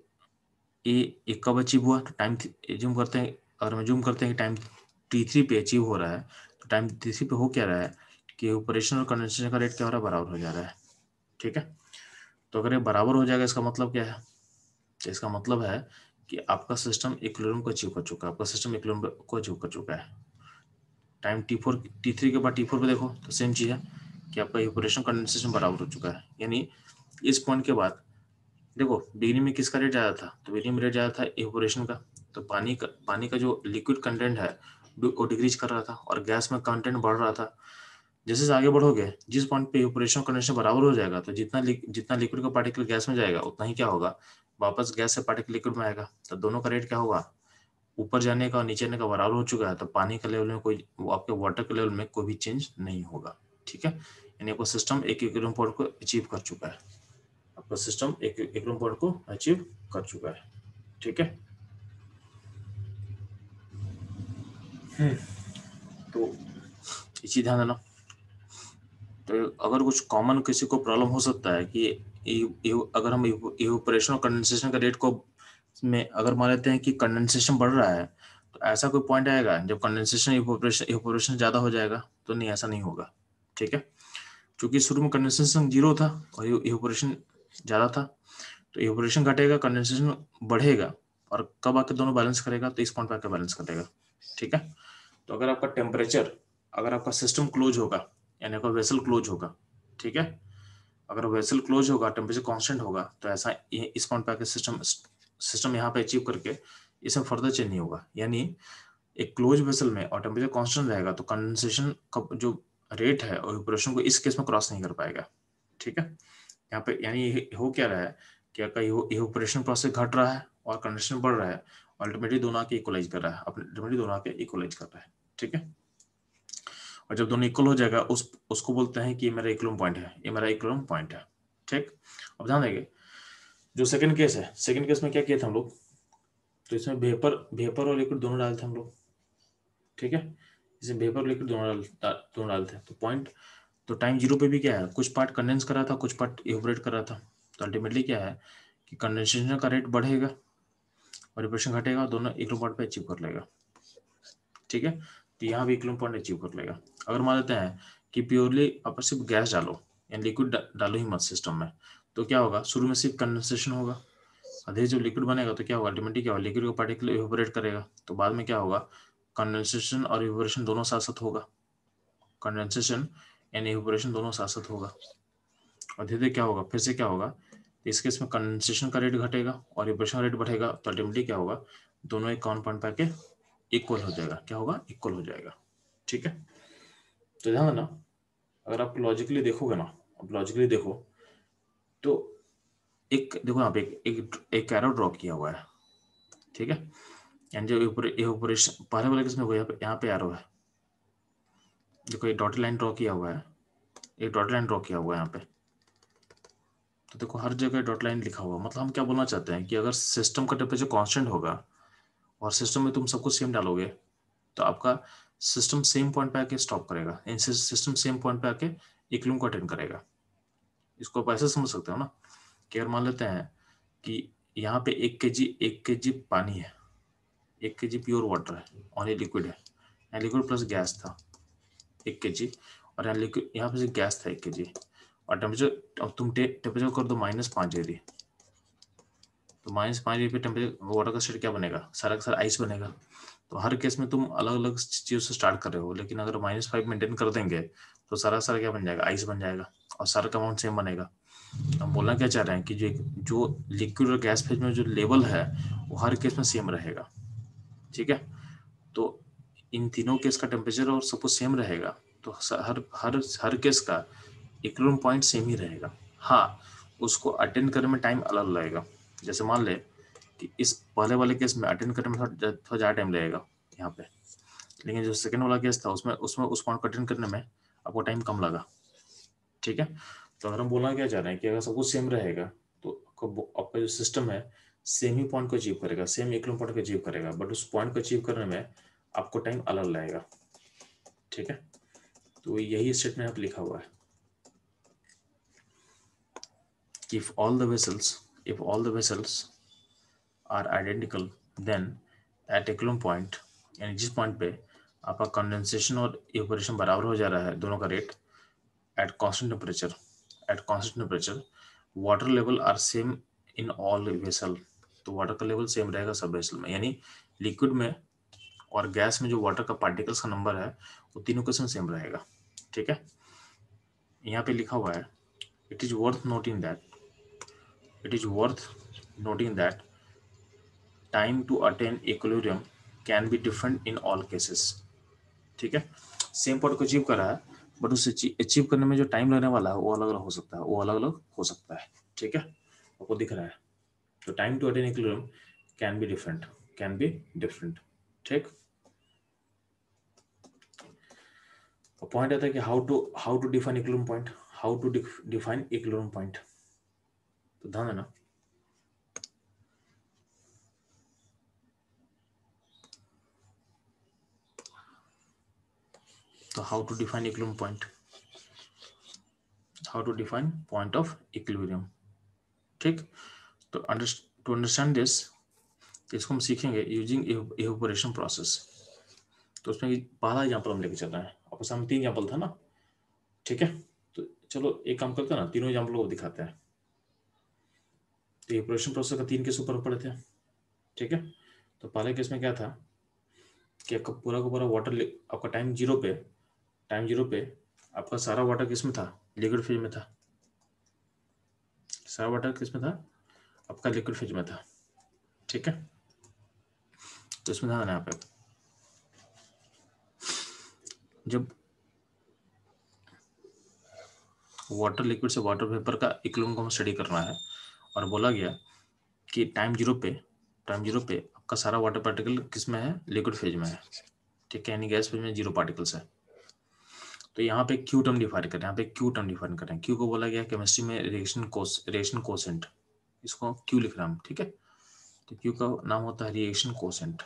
ये कब अचीव हुआ, तो टाइम जूम करते हैं, अगर हम जूम करते हैं कि टाइम t3 पे अचीव हो रहा है, तो टाइम t3 पे हो क्या रहा है कि इवेपोरेशन और कंडेंसेशन का रेट क्या हो रहा है, बराबर हो जा रहा है। ठीक है। तो अगर ये बराबर हो जाएगा, इसका मतलब क्या है, तो इसका मतलब है कि आपका सिस्टम इक्विलिब्रियम को अचीव कर चुका है, आपका सिस्टम इक्विलिब्रियम को अचीव कर चुका है। टाइम t3 के बाद t4 पे देखो तो सेम चीज़ है कि आपका इवेपोरेशन कंडेंसेशन बराबर हो चुका है। यानी इस पॉइंट के बाद देखो, बिगिनिंग में किसका रेट ज़्यादा था, तो बिगिनिंग में रेट ज़्यादा था इवेपोरेशन का। तो पानी का जो लिक्विड कंटेंट है वो डिक्रीज कर रहा था और गैस में कंटेंट बढ़ रहा था। जैसे जैसे आगे बढ़ोगे, जिस पॉइंट पे इवेपोरेशन कंडेंसेशन बराबर हो जाएगा, तो जितना लिक्विड का पार्टिकल गैस में जाएगा उतना ही क्या होगा, वापस गैस से पार्टिकल लिक्विड में आएगा। तो दोनों का रेट क्या होगा, ऊपर जाने का और नीचे आने का बराबर हो चुका है। तो पानी के लेवल में कोई, आपके वाटर के लेवल में कोई भी चेंज नहीं होगा। ठीक है। यानी आपका सिस्टम एक इक्विलिब्रियम पॉइंट को अचीव कर चुका है, आपका सिस्टम एक इक्विलिब्रियम पॉइंट को अचीव कर चुका है। ठीक है। तो ये चीज ध्यान देना। तो अगर कुछ कॉमन किसी को प्रॉब्लम हो सकता है कि अगर हम इवेपोरेशन और कंडेंसेशन का रेट को में अगर मान लेते हैं कि कंडेंसेशन बढ़ रहा है, तो ऐसा कोई पॉइंट आएगा जब कंडेंसेशन इवेपोरेशन ज़्यादा हो जाएगा, तो नहीं, ऐसा नहीं होगा। ठीक है। क्योंकि शुरू में कंडेंसेशन जीरो था और इवेपोरेशन ज़्यादा था, तो इवेपोरेशन घटेगा, कंडेंसेशन बढ़ेगा, और कब आके दोनों बैलेंस करेगा, तो इस पॉइंट पर आके बैलेंस करेगा। ठीक है। तो अगर आपका सिस्टम क्लोज होगा, यानी आपका वेसल क्लोज होगा, ठीक है, अगर वेसल क्लोज होगा, टेम्परेचर कांस्टेंट होगा, तो ऐसा इस पॉइंट पे आके सिस्टम यहाँ पे अचीव करके इसमें फर्दर चेंज नहीं होगा। यानी एक क्लोज वेसल में और टेम्परेचर कांस्टेंट रहेगा, तो कंडेंसेशन का जो रेट है और इवेपोरेशन को इस केस में क्रॉस नहीं कर पाएगा। ठीक है। यहाँ पे यानी हो क्या रहा है कि आपका इवेपोरेशन प्रोसेस घट रहा है और कंडेंसेशन बढ़ रहा है, अल्टीमेटली दोनों आके इक्वलाइज कर रहा है, अल्टीमेटली दोनों आके इक्वलाइज कर रहा है। ठीक है। और जब दोनों इक्वल हो जाएगा, उसको बोलते हैं कि ये मेरा इक्विलिब्रियम पॉइंट है, ये मेरा इक्विलिब्रियम पॉइंट है। ठीक। अब ध्यान देंगे, जो सेकंड केस है, सेकंड केस में क्या किया था हम लोग, तो इसमें वेपर और लिक्विड दोनों डालते हम लोग। ठीक है। इसमें वेपर और लिक्विड दोनों डालते हैं, तो पॉइंट, तो टाइम जीरो पे भी क्या है, कुछ पार्ट कंडेंस कर रहा था, कुछ पार्ट इवेपोरेट कर रहा था। तो अल्टीमेटली क्या है कि कंडेंसेशन का रेट बढ़ेगा और इवेपोरेशन घटेगा, दोनों इक्विलिब्रियम पॉइंट पे अचीव कर लेगा। ठीक है। तो यहाँ भी इक्विलिब्रियम पॉइंट अचीव कर लेगा। अगर मान लेते हैं कि प्योरली आप सिर्फ गैस डालो या लिक्विड डालो ही मत सिस्टम में, तो क्या होगा, शुरू में सिर्फ कंडेंसेशन होगा, आधे जब लिक्विड बनेगा तो क्या होगा, अल्टीमेटली क्या होगा, लिक्विड का पार्टिकल इवेपोरेट करेगा, तो बाद में क्या होगा, कंडेंसेशन और इवेपोरेशन दोनों साथ साथ होगा, कंडेंसेशन एंड इवेपोरेशन दोनों साथ साथ होगा। और धीरे धीरे क्या होगा, फिर से क्या होगा, इस केस में कंडेंसेशन का रेट घटेगा और इवेपोरेशन का रेट बढ़ेगा, तो अल्टीमेटली क्या होगा, दोनों एक कॉमन पॉइंट पे आके इक्वल हो जाएगा। क्या होगा, इक्वल हो जाएगा। ठीक है। तो ध्यान देना, अगर आप लॉजिकली देखोगे ना, अब लॉजिकली देखो तो एक देखो यहाँ पे एक एरो ड्रॉ किया हुआ है, ठीक है, एंड जो इवेपोरेशन पहले वाले केस में वो यहाँ पे एरो है, देखो एक डॉटेड लाइन ड्रॉ किया हुआ है, एक डॉटेड लाइन ड्रॉ किया हुआ है यहाँ पे। तो देखो हर जगह डॉट लाइन लिखा हुआ, मतलब हम क्या बोलना चाहते हैं कि अगर सिस्टम का टेम्परेचर कांस्टेंट होगा और सिस्टम में तुम सब कुछ सेम डालोगे तो आपका सिस्टम सेम पॉइंट पे आके स्टॉप करेगा, सिस्टम सेम पॉइंट पे आके इक्विलिब्रियम को अटेन करेगा। इसको आप ऐसे समझ सकते हो ना कि अगर मान लेते हैं कि यहाँ पे 1 kg पानी है, 1 kg प्योर वाटर है और ये लिक्विड है, यहाँ लिक्विड प्लस गैस था 1 kg, और यहाँ लिक्विड यहाँ पे गैस था 1 kg, और टेम्परेचर अब तुम टेम्परेचर कर दो -5 डिग्री, तो -5 डिग्री पे टेम्परेचर वाटर का स्टेट क्या बनेगा, सारा का सारा आइस बनेगा। तो हर केस में तुम अलग अलग चीज़ों से स्टार्ट कर रहे हो, लेकिन अगर -5 मेंटेन कर देंगे तो सारा सारा क्या बन जाएगा, आइस बन जाएगा, और सारा का अमाउंट सेम बनेगा। हम बोलना क्या चाह रहे हैं कि जो लिक्विड और गैस फेज में जो लेवल है वो हर केस में सेम रहेगा, ठीक है। तो इन तीनों केस का टेम्परेचर और सब कुछ सेम रहेगा, तो हर हर हर केस का इक्विलिब्रियम पॉइंट सेम ही रहेगा। हाँ, उसको अटेंड करने में टाइम अलग लगेगा। जैसे मान ले कि इस पहले वाले केस में अटेंड करने में थोड़ा ज़्यादा टाइम लगेगा यहाँ पे, लेकिन जो सेकंड वाला केस था उसमें उसमें उस पॉइंट को अटेंड करने में आपको टाइम कम लगा, ठीक है। तो अगर हम बोलना क्या चाह रहे हैं कि अगर सब कुछ सेम रहेगा तो आपका जो सिस्टम है सेम ही पॉइंट को अचीव करेगा, सेम इक्विलिब्रियम पॉइंट को अचीव करेगा, बट उस पॉइंट को अचीव करने में आपको टाइम अलग लगेगा, ठीक है। तो यही स्टेटमेंट आप लिखा हुआ है कि if all the vessels are identical then at equilibrium point, यानी जिस पॉइंट पे आपका कंडेंसेशन और इवेपोरेशन बराबर हो जा रहा है दोनों का rate, at constant temperature water level are same in all vessel, तो वाटर का लेवल सेम रहेगा सब वेसल में, यानी लिक्विड में और गैस में जो वाटर का पार्टिकल्स का नंबर है वो तीनों केस में सेम रहेगा, ठीक है। यहाँ पे लिखा हुआ है it is worth noting that time to attain equilibrium can be different in all cases, ठीक है। सेम पॉइंट को अचीव कर रहा है बट उसे अचीव करने में जो टाइम लगने वाला है वो अलग अलग हो सकता है, ठीक है। आपको दिख रहा है, तो time to attain equilibrium can be different, ठीक। पॉइंट आता है कि how to define equilibrium point, तो ध्यान देना। तो how to define point of equilibrium, ठीक। तो टू अंडरस्टैंड दिस, इसको हम सीखेंगे यूजिंग इवेपोरेशन प्रोसेस। तो उसमें पहला एग्जाम्पल हम लेके चल रहे हैं, आपके सामने 3 एग्जाम्पल था ना, ठीक है। तो चलो एक काम करते हैं ना, तीनों एग्जाम्पल को दिखाते हैं। तो इवेपोरेशन प्रोसेस का 3 केस ऊपर पड़े थे, ठीक है। तो पहले केस में क्या था कि आपका पूरा का पूरा वाटर, आपका टाइम जीरो पे आपका सारा वाटर किस में था, लिक्विड फेज में था, सारा वाटर किस में था, आपका लिक्विड फेज में था, ठीक है। तो इसमें ध्यान है यहाँ पे, जब वाटर लिक्विड से वाटर वेपर का इक्विलिब्रियम को स्टडी करना है और बोला गया कि टाइम जीरो पे आपका सारा वाटर पार्टिकल किस में है, लिक्विड फेज में है, ठीक है, यानी गैस फेज में 0 पार्टिकल्स है। तो यहाँ पे क्यू टर्म डिफाइन करें, क्यू को बोला गया केमिस्ट्री में रिएक्शन कोसेंट, इसको क्यू लिख रहा हूँ, ठीक है। तो क्यू का नाम होता है रिएक्शन कोसेंट,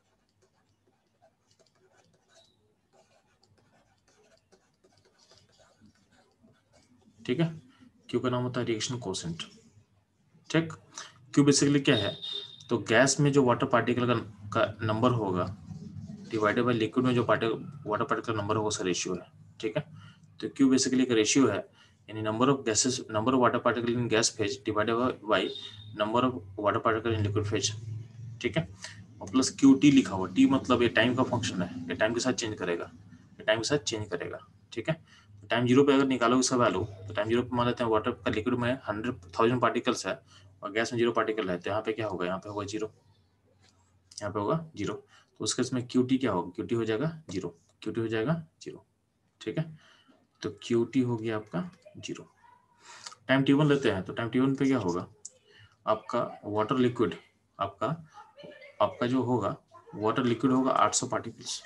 ठीक है। क्यू का नाम होता है रिएक्शन कोसेंट, ठीक। क्यू बेसिकली क्या है, तो गैस में जो वाटर पार्टिकल का नंबर होगा डिवाइडेड बाय लिक्विड में जो वाटर पार्टिकल नंबर होगा उसका रेशियो है, ठीक है। तो क्यू बेसिकली एक रेशियो है, यानी number of water particle in gas phase divided by number of water particle in liquid phase, ठीक है। और प्लस क्यू टी लिखा हुआ, टी मतलब ये टाइम का फंक्शन है, ये टाइम के साथ चेंज करेगा, ठीक है। टाइम जीरो पे अगर निकालोगे इसका वैल्यू, तो टाइम जीरो पे मान लेते हैं वाटर का लिक्विड में 100,000 पार्टिकल्स है और गैस में 0 पार्टिकल है, तो यहाँ पे क्या होगा, यहाँ पे होगा 0, यहाँ पे होगा 0। तो उसके इसमें क्यू टी क्या होगा, क्यू टी हो जाएगा 0, ठीक है, तो QT हो गया आपका 0। टाइम T1 लेते हैं, तो टाइम T1 पे क्या होगा, आपका वाटर लिक्विड, आपका आपका जो होगा वाटर लिक्विड होगा 800 पार्टिकल्स।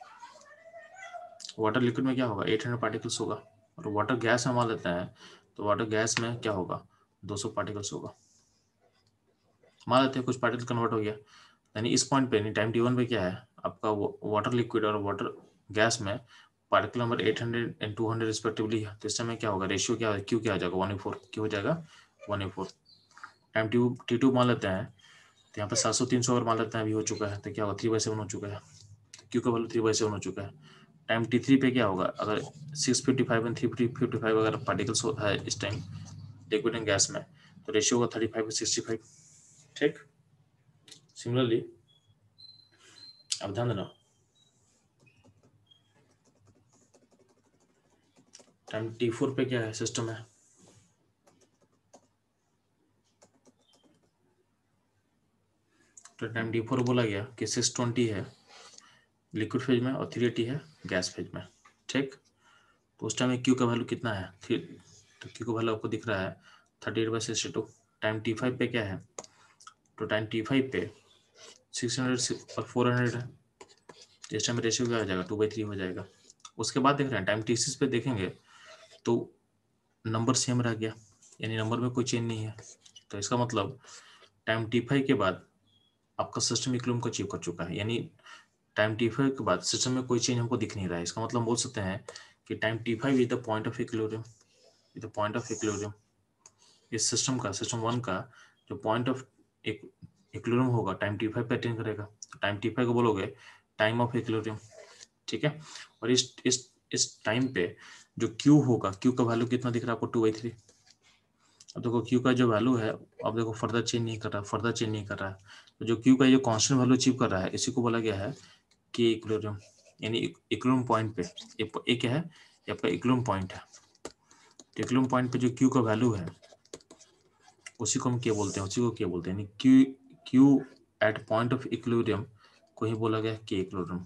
वाटर लिक्विड में क्या होगा 800 पार्टिकल्स होगा, और वाटर गैस में मान लेते हैं, तो वाटर गैस में क्या होगा 200 पार्टिकल्स होगा। मान लेते हैं कुछ पार्टिकल कन्वर्ट हो गया, यानी इस पॉइंट पे यानी टाइम T1 पे क्या है आपका वाटर लिक्विड और वाटर गैस में पार्टिकल नंबर 800 एंड 200 रिस्पेक्टिवली है, तो इस समय क्या होगा रेशियो क्या क्यू क्या आ जाएगा 1/4, क्यू हो जाएगा 1/4। टाइम T2 मान लेते हैं, तो यहाँ पे 700-300 अगर मान लेते हैं अभी हो चुका है, तो क्या होगा 3/7 हो चुका है, क्यू का वैल्यू 3/7 हो चुका है। टाइम T3 पे क्या होगा, अगर 655 एंड 355 अगर पार्टिकल्स है इस टाइम लिक्विड एंड गैस में, तो रेशियो होगा 35/65। ठीक, सिमिलरली अब ध्यान देना, टाइम T4 पे क्या है सिस्टम है, तो टाइम T4 बोला गया कि 620 है लिक्विड फेज में और 380 है गैस फेज में। ठीक, तो उस टाइम में क्यू का वैल्यू कितना है, तो क्यू का वैल्यू आपको दिख रहा है 38/62। टाइम T5 पे क्या है, तो टाइम T5 पे 600 और 400 है, तो इस टाइम में रेशियो क्या हो जाएगा 2/3 हो जाएगा। उसके बाद देख रहे हैं टाइम T6 पे देखेंगे तो नंबर सेम रह गया, यानी नंबर में कोई चेंज नहीं है, तो इसका मतलब टाइम T5 के बाद आपका सिस्टम इक्विलिब्रियम को अचीव कर चुका है, यानी टाइम T5 के बाद सिस्टम में कोई चेंज हमको दिख नहीं रहा है। इसका मतलब हम बोल सकते हैं कि time T5 is the point of equilibrium, is the point of equilibrium. इस सिस्टम का, सिस्टम 1 का जो पॉइंट ऑफ इक्विलिब्रियम होगा टाइम T5 पे अटेन करेगा, तो टाइम T5 को बोलोगे टाइम ऑफ इक्विलिब्रियम। ठीक है, और इस टाइम पे जो Q होगा, Q का वैल्यू कितना दिख रहा है आपको 2/3। अब देखो Q का जो वैल्यू है, अब देखो फर्दर चेंज नहीं कर रहा, फर्दर चेंज नहीं कर रहा है, तो जो Q का जो कांस्टेंट वैल्यू अचीव कर रहा है इसी को बोला गया है के इक्विलिब्रियम, यानी इक्विलिब्रियम पॉइंट पे ये क्या है, ये आपका इक्विलिब्रियम पॉइंट है। तो इक्विलिब्रियम पॉइंट पे जो Q का वैल्यू है उसी को हम क्या बोलते हैं, उसी को क्या बोलते हैं, यानी Q at point of equilibrium को ही बोला गया है के इक्विलिब्रियम,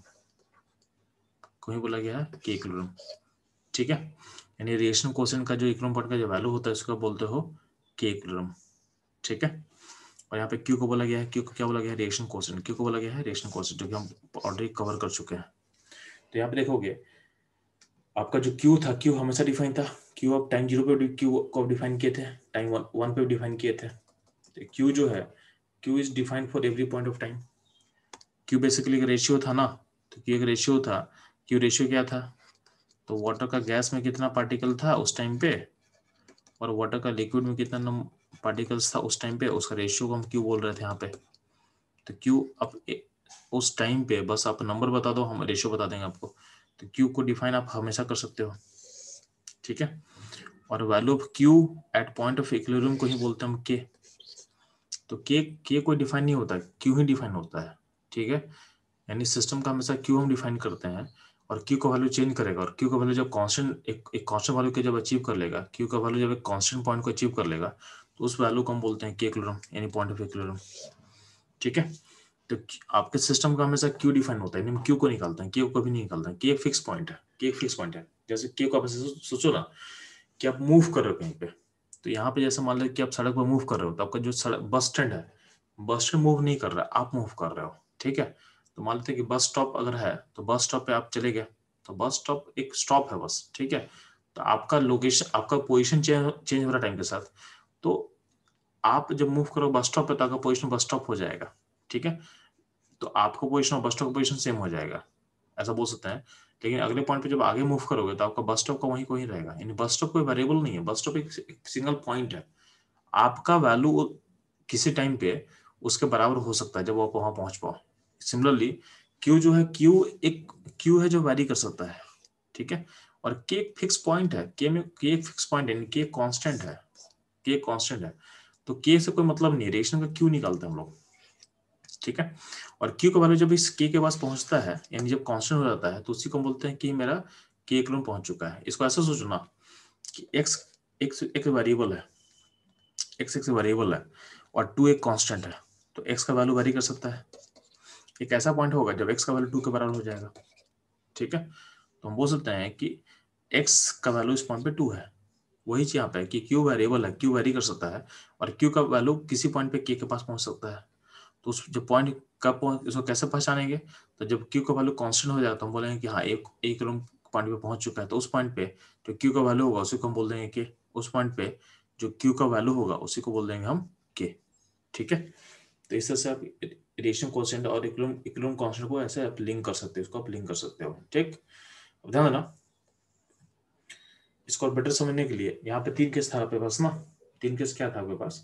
को ही बोला गया है के इक्विलिब्रियम। ठीक है, यानी रिएक्शन कोएफिशिएंट का जो इक्विलिब्रियम पॉइंट का जो वैल्यू होता है उसको बोलते हो के इक्विलिब्रियम। ठीक है, और यहाँ पे Q को बोला गया है, Q को क्या बोला गया है रिएक्शन कोएफिशिएंट, Q को बोला गया है रिएक्शन कोएफिशिएंट, जो कि हम ऑलरेडी कवर कर चुके हैं। तो यहाँ पे देखोगे आपका जो Q था, Q हमेशा डिफाइन था, Q आप टाइम 0 पे Q को डिफाइन किए थे, टाइम 1 पे डिफाइन किए थे। तो Q जो है Q is defined for every point of time. Q basically एक रेशियो था ना, तो Q एक रेशियो था। Q रेशियो क्या था, तो वाटर का गैस में कितना पार्टिकल था उस टाइम पे, और वाटर का लिक्विड में कितना पार्टिकल्स था उस टाइम पे, उसका रेशियो को हम Q बोल रहे थे यहाँ पे। तो Q अब उस टाइम पे बस आप नंबर बता दो, हम रेशियो बता देंगे आपको। तो Q को डिफाइन आप हमेशा कर सकते हो। ठीक है, और value of Q at point of equilibrium को ही बोलते हैं हम K। तो K कोई डिफाइन नहीं होता, Q ही डिफाइन होता है। ठीक है, यानी सिस्टम का हमेशा Q हम डिफाइन करते हैं, और Q का वैल्यू चेंज करेगा, और Q का वैल्यू जब कांस्टेंट एक कांस्टेंट वैल्यू के जब अचीव कर लेगा, Q का वैल्यू जब एक कांस्टेंट पॉइंट को अचीव कर लेगा, तो उस वैल्यू को हम बोलते हैं के इक्विलिब्रियम, यानी पॉइंट ऑफ इक्विलिब्रियम। ठीक है, तो आपके सिस्टम का हमेशा Q डिफाइन होता है, यानी हम Q को निकालते हैं, K को कभी नहीं निकालते हैं। K एक फिक्स पॉइंट है, K एक फिक्स पॉइंट है। जैसे K को आप सोचो ना कि आप मूव कर रहे हो कहीं पे, तो यहाँ पे जैसे मान लो कि आप सड़क पर मूव कर रहे हो, तो आपका जो सड़क बस स्टैंड है, बस स्टैंड मूव नहीं कर रहा है, आप मूव कर रहे हो। ठीक है, तो मान लेते हैं कि बस स्टॉप अगर है, तो बस स्टॉप पे आप चले गए, तो बस स्टॉप एक स्टॉप है बस। ठीक है, तो आपका लोकेशन, आपका पोजीशन चेंज हो रहा है टाइम के साथ, तो आप जब मूव करो बस स्टॉप पे तो आपका पोजीशन बस स्टॉप हो जाएगा। ठीक है, तो आपका पोजीशन और बस स्टॉप का पोजीशन सेम हो जाएगा, ऐसा बोल सकते हैं। लेकिन अगले पॉइंट पे जब आगे मूव करोगे तो आपका बस स्टॉप का वहीं को ही रहेगा, यानी बस स्टॉप कोई वेरिएबल नहीं है, बस स्टॉप एक सिंगल पॉइंट है। आपका वैल्यू किसी टाइम पे उसके बराबर हो सकता है जब आप वहां पहुंच पाओ। सिमिलरली Q जो है, Q है जो वैरी कर सकता है। ठीक है, और K एक फिक्स पॉइंट है, K में K एक फिक्स पॉइंट है, K कांस्टेंट है, K कांस्टेंट है, तो K से कोई मतलब नहीं, रिएक्शन का Q निकालते हैं हम लोग। ठीक है, और Q का वैल्यू जब इस K के पास पहुंचता है, यानी जब कांस्टेंट हो जाता है, तो उसी को बोलते हैं कि मेरा K इक्विलिब्रियम पहुंच चुका है। इसको ऐसा सोचो ना कि x एक वेरिएबल है, x एक वेरिएबल है और 2 एक कांस्टेंट है, तो x का वैल्यू वेरी कर सकता है। एक ऐसा पॉइंट होगा जब x का वैल्यू 2 के बराबर हो जाएगा। ठीक है, तो हम बोल सकते हैं कि एक्स का वैल्यू इस पॉइंट पे 2 है। वही चीज यहाँ पे कि क्यू वेरिएबल है, क्यू वेरी कर सकता है और क्यू का वैल्यू किसी पॉइंट पे के पास पहुंच सकता है। तो उस जब पॉइंट कब पहुंच, इसको कैसे पहचानेंगे? तो जब क्यू का वैल्यू कांस्टेंट हो जाएगा तो हम बोलेंगे कि हाँ एक रूम पॉइंट पे पहुंच चुका है। तो उस पॉइंट पे जो क्यू का वैल्यू होगा उसी को हम बोल देंगे कि उस पॉइंट पे जो क्यू का वैल्यू होगा उसी को बोल देंगे हम के। ठीक है, तो इस तरह से आप रेडिएशन कोएफिशिएंट और इक्विलिब्रियम कांस्टेंट को ऐसे आप लिंक कर सकते हो, इसको आप लिंक कर सकते हो। ठीक, अब ध्यान देना इसको और बेटर समझने के लिए, यहाँ पे 3 केस था आपके पास ना। 3 केस क्या था आपके पास?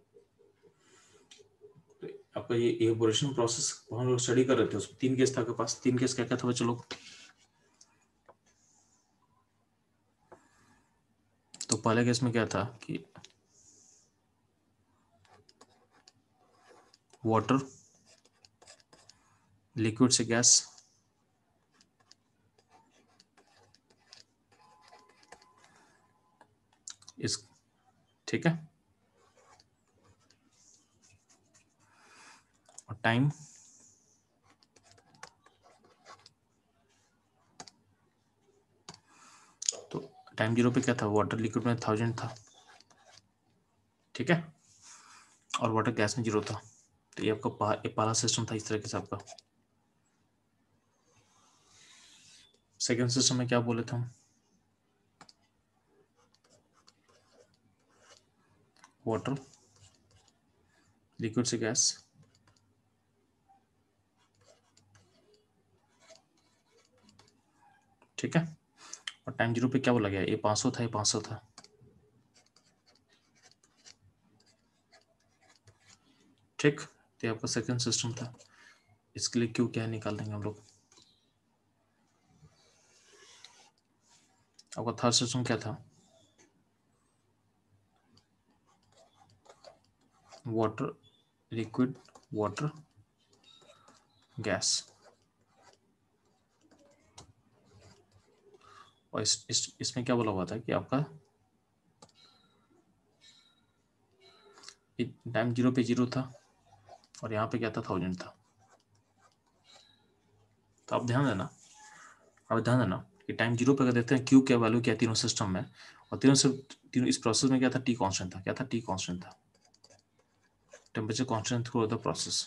तो आपका ये इवेपोरेशन प्रोसेस हम लोग स्टडी कर रहे थे, उसमें 3 केस था आपके पास। 3 केस क्या क्या था बच्चों लोग? तो पहले केस में क्या था कि वाटर लिक्विड से गैस, इस ठीक है, और टाइम तो टाइम 0 पे क्या था? वाटर लिक्विड में 1000 था। ठीक है, और वाटर गैस में 0 था। तो ये आपका पहला सिस्टम था इस तरह से आपका। सेकेंड सिस्टम में क्या बोले थे हम? वाटर लिक्विड से गैस, ठीक है, और टाइम 0 पे क्या बोला गया? ये 500 था, ये 500 था। ठीक, तो ये आपका सेकेंड सिस्टम था। इसके लिए क्यों क्या निकाल देंगे हम लोग। आपका थर्ड सिस्टम क्या था? वाटर लिक्विड वाटर गैस, और इसमें क्या बोला हुआ था कि आपका टाइम 0 पे 0 था और यहाँ पे क्या था? 1000 था। तो आप ध्यान देना, अब ध्यान देना कि टाइम 0 पे अगर देखते हैं क्यू क्या वैल्यू क्या तीनों सिस्टम में, और तीनों इस प्रोसेस में क्या था? टी कांस्टेंट था। क्या था? टी कांस्टेंट था, temperature constant through the process.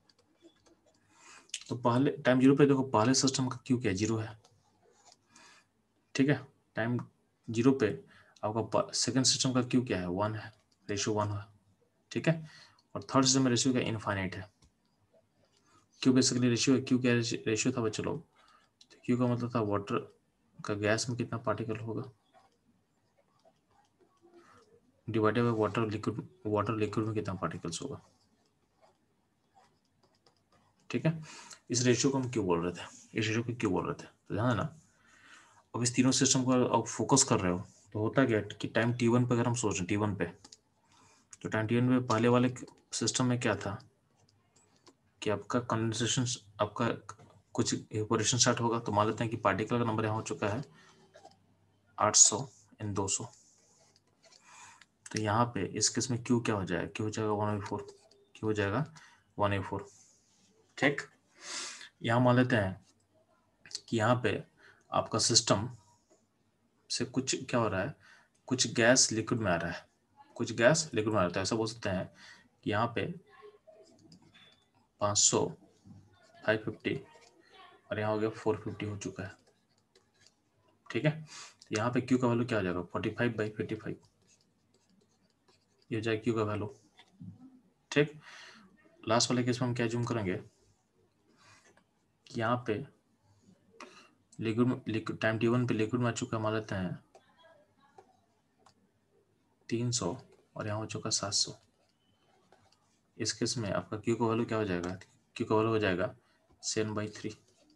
तो पहले टाइम 0 पे देखो, पहले सिस्टम का क्यू क्या? 0 है। ठीक है, टाइम 0 पे आपका सेकंड सिस्टम का क्यू क्या है? 1 है, रेशियो 1 है। ठीक है, और थर्ड सिस्टम में रेशियो क्या? इनफाइनाइट है। क्यू बेसिकली रेशियो है। क्यू क्या रेशियो था बच्चों लोग? क्यू का मतलब था वाटर का गैस में कितना पार्टिकल होगा डिवाइडेड बाय वाटर लिक्विड में कितना पार्टिकल्स होगा। ठीक है, इस रेशियो को हम क्यों बोल रहे थे? इस रेशियो को क्यों बोल रहे थे? तो ध्यान देना, अब इस तीनों सिस्टम को आप फोकस कर रहे हो तो होता क्या कि टाइम T1 पे अगर हम सोच रहे T1 पे, तो टाइम T1 पे पहले वाले सिस्टम में क्या था कि आपका कंडेंसेशन, आपका कुछ इवेपोरेशन स्टार्ट होगा। तो मान लेते हैं कि पार्टिकल का नंबर यहाँ हो चुका है 800 इन 200। तो यहाँ पे इस केस में क्यू क्या हो जाएगा? क्यू हो जाएगा 1/4। क्यू हो जाएगा 1/4। ठीक, यहाँ मान लेते हैं कि यहाँ पे आपका सिस्टम से कुछ क्या हो रहा है, कुछ गैस लिक्विड में आ रहा है, कुछ गैस लिक्विड में आ रहा है। तो ऐसा बोल सकते हैं कि यहाँ पे 500 550 और यहाँ हो गया 450 हो चुका है। ठीक है, तो यहाँ पे क्यू का वैल्यू क्या हो जाएगा? 45/55, ये हो जाएगा क्यू का वैल्यू। ठीक, लास्ट वाले केस में हम क्या जूम करेंगे कि यहाँ पे लिक्विड टाइम T1 पे लिक्विड में आ चुका है, मान लेते हैं 300 और यहाँ हो चुका 700। इस केस में आपका क्यू का वैल्यू क्या हो जाएगा? क्यू का वैल्यू हो जाएगा 7/3।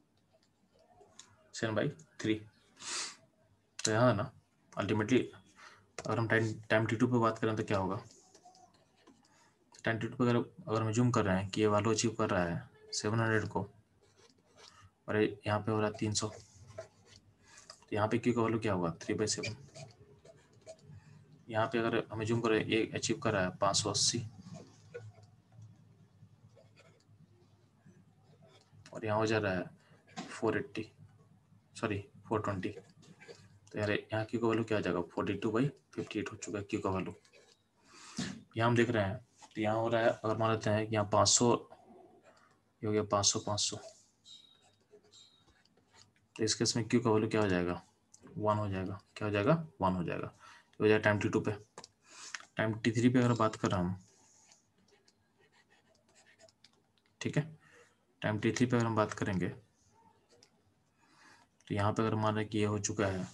7/3। तो यहाँ ना अल्टीमेटली अगर हम टाइम T2 पे बात करें तो क्या होगा? टाइम T2 पे अगर हम जूम कर रहे हैं कि ये वैल्यू अचीव कर रहा है 700 को और यहाँ पे हो रहा है 300, तो यहाँ पे क्यू का वैल्यू क्या होगा? 3/7। यहाँ पे अगर हमें जूम करें ये अचीव कर रहा है 580 और यहाँ हो जा रहा है 480, सॉरी 420। तो यार यहाँ क्यू का वैल्यू क्या आ जाएगा 42/58 हो चुका है क्यू का वैल्यू। यहाँ हम देख रहे हैं तो यहाँ हो रहा है, अगर मान लेते हैं कि यहाँ 500 हो गया, 500 तो इस केस में क्यू का वैल्यू क्या हो जाएगा 1 हो जाएगा। क्या हो जाएगा 1 हो जाएगा। हो जाएगा टाइम T2 पे। टाइम T3 पे अगर बात करें हम, ठीक है, टाइम T3 पे अगर हम बात करेंगे तो यहाँ पे अगर मान रहे कि ये हो चुका है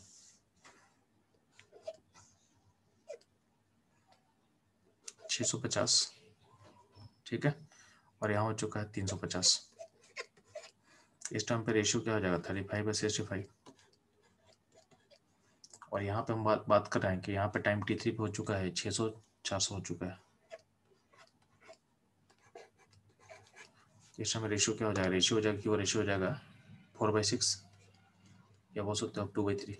650, ठीक है, और यहाँ हो चुका है 350। इस टाइम पे रेशियो क्या हो जाएगा 35/65। और यहाँ पे हम बात कर रहे हैं कि यहाँ पे टाइम T3 पे हो चुका है 600-400 हो चुका है। इस टाइम रेशियो क्या हो जाएगा, रेशियो हो जाएगा कि वो रेशियो हो जाएगा 4/6 या बोल सकते हो 2/3।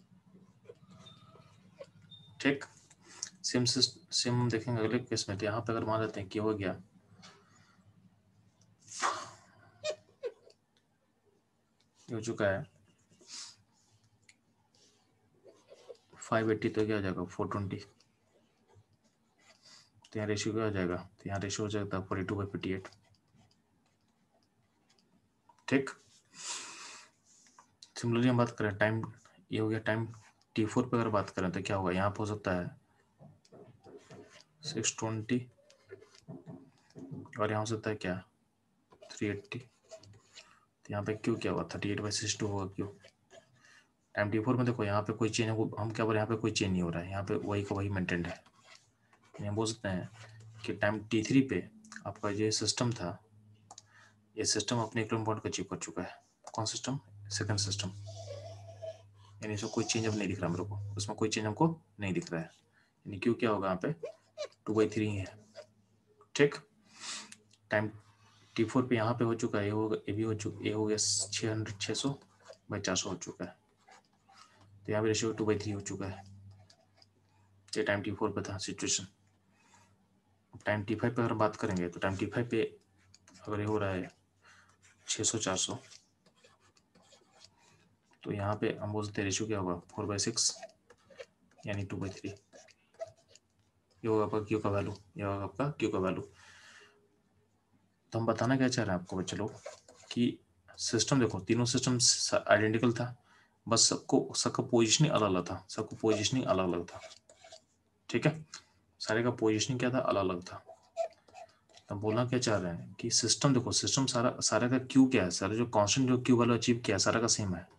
ठीक, सेम हम देखेंगे अगले केस में। तो यहाँ पे अगर मान लेते हैं कि हो गया हो चुका है 580, तो क्या हो जाएगा 420। तो यहाँ रेशियो क्या हो जाएगा, तो यहाँ रेशियो हो जाएगा 42/58। ठीक, सिमिलरली हम बात करें टाइम, ये हो गया टाइम T4 पे अगर बात करें तो क्या होगा, यहाँ पे हो सकता है 620 और यहाँ हो सकता है क्या 380। तो यहाँ पे क्यों क्या हुआ 38/62 होगा क्यों। टाइम T4 में देखो यहाँ पे कोई चेंज, हम क्या बोल रहे हैं यहाँ पे कोई चेंज नहीं हो रहा है, यहाँ पे वही का वही मेंटेन्ड है। हम बोल सकते हैं कि टाइम T3 पे आपका ये सिस्टम था, ये सिस्टम अपने इक्विलिब्रियम पॉइंट को अचीव कर चुका है। कौन सिस्टम, सेकंड सिस्टम, यानी इसमें कोई चेंज अब नहीं दिख रहा मेरे को, उसमें कोई चेंज हमको नहीं दिख रहा है, यानी क्यों क्या होगा यहाँ पे 2/3 ही है। ठीक, टाइम T4 पे यहाँ पे हो चुका है, ये भी हो चुका, ये हो गया 600/400 हो चुका है। तो यहाँ पे रेशियो 2/3 हो चुका है। ये टाइम T4 पे था सिचुएशन। टाइम T5 पे अगर बात करेंगे तो टाइम T5 पे अगर ये हो रहा है 600-400, तो यहाँ पे हम बोल सकते हैं रेशियो क्या होगा 4/6 यानी 2/3। ये होगा आपका क्यू का वैल्यू, ये होगा आपका क्यू का वैल्यू। तो हम बताना क्या चाह रहे हैं आपको बच्चे लोग कि सिस्टम देखो, तीनों सिस्टम आइडेंटिकल था, बस सबका पोजिशनिंग अलग अलग था, सबको पोजिशनिंग अलग अलग था। ठीक है, सारे का पोजिशनिंग क्या था, अलग अलग था। तो बोलना क्या चाह रहे हैं कि सिस्टम देखो, सिस्टम सारा का क्यू क्या है, सारा जो कांस्टेंट जो क्यू वैल्यू अचीव किया सारा का सेम है।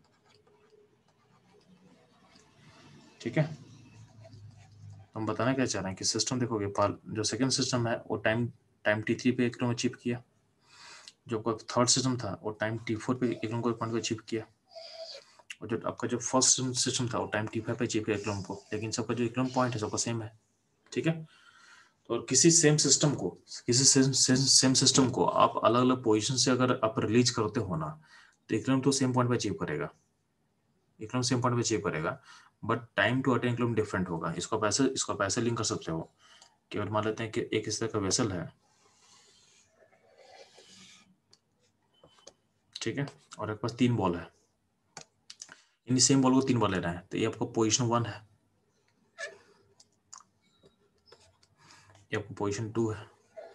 ठीक है, तो हम बताना क्या चाह रहे हैं कि सिस्टम देखोगे, जो सेकंड सिस्टम है वो टाइम T3 पे एकदम अचीव किया, जो आपका थर्ड सिस्टम था वो टाइम T4 पे एकदम को पॉइंट को अचीव किया, और जो आपका जो फर्स्ट सिस्टम था वो टाइम T5 पे अचीव किया एकदम को, लेकिन सबका जो एकदम पॉइंट है सबका सेम है। ठीक है, तो किसी सेम सिस्टम को, किसी सेम सिस्टम को आप अलग अलग पोजीशन से अगर आप रिलीज करते हो ना, तो एकदम तो सेम पॉइंट पे अचीव करेगा, एकदम सेम पॉइंट पे अचीव करेगा, बट टाइम टू अटेन एकदम डिफरेंट होगा। इसको आप ऐसे लिंक कर सकते हो कि अगर मान लेते हैं कि एक इस तरह का वेसल है, ठीक है, और आपके पास 3 बॉल है, यानी सेम बॉल को 3 बार लेना है, तो ये आपका पोजीशन 1 है, ये आपका पोजीशन 2 है,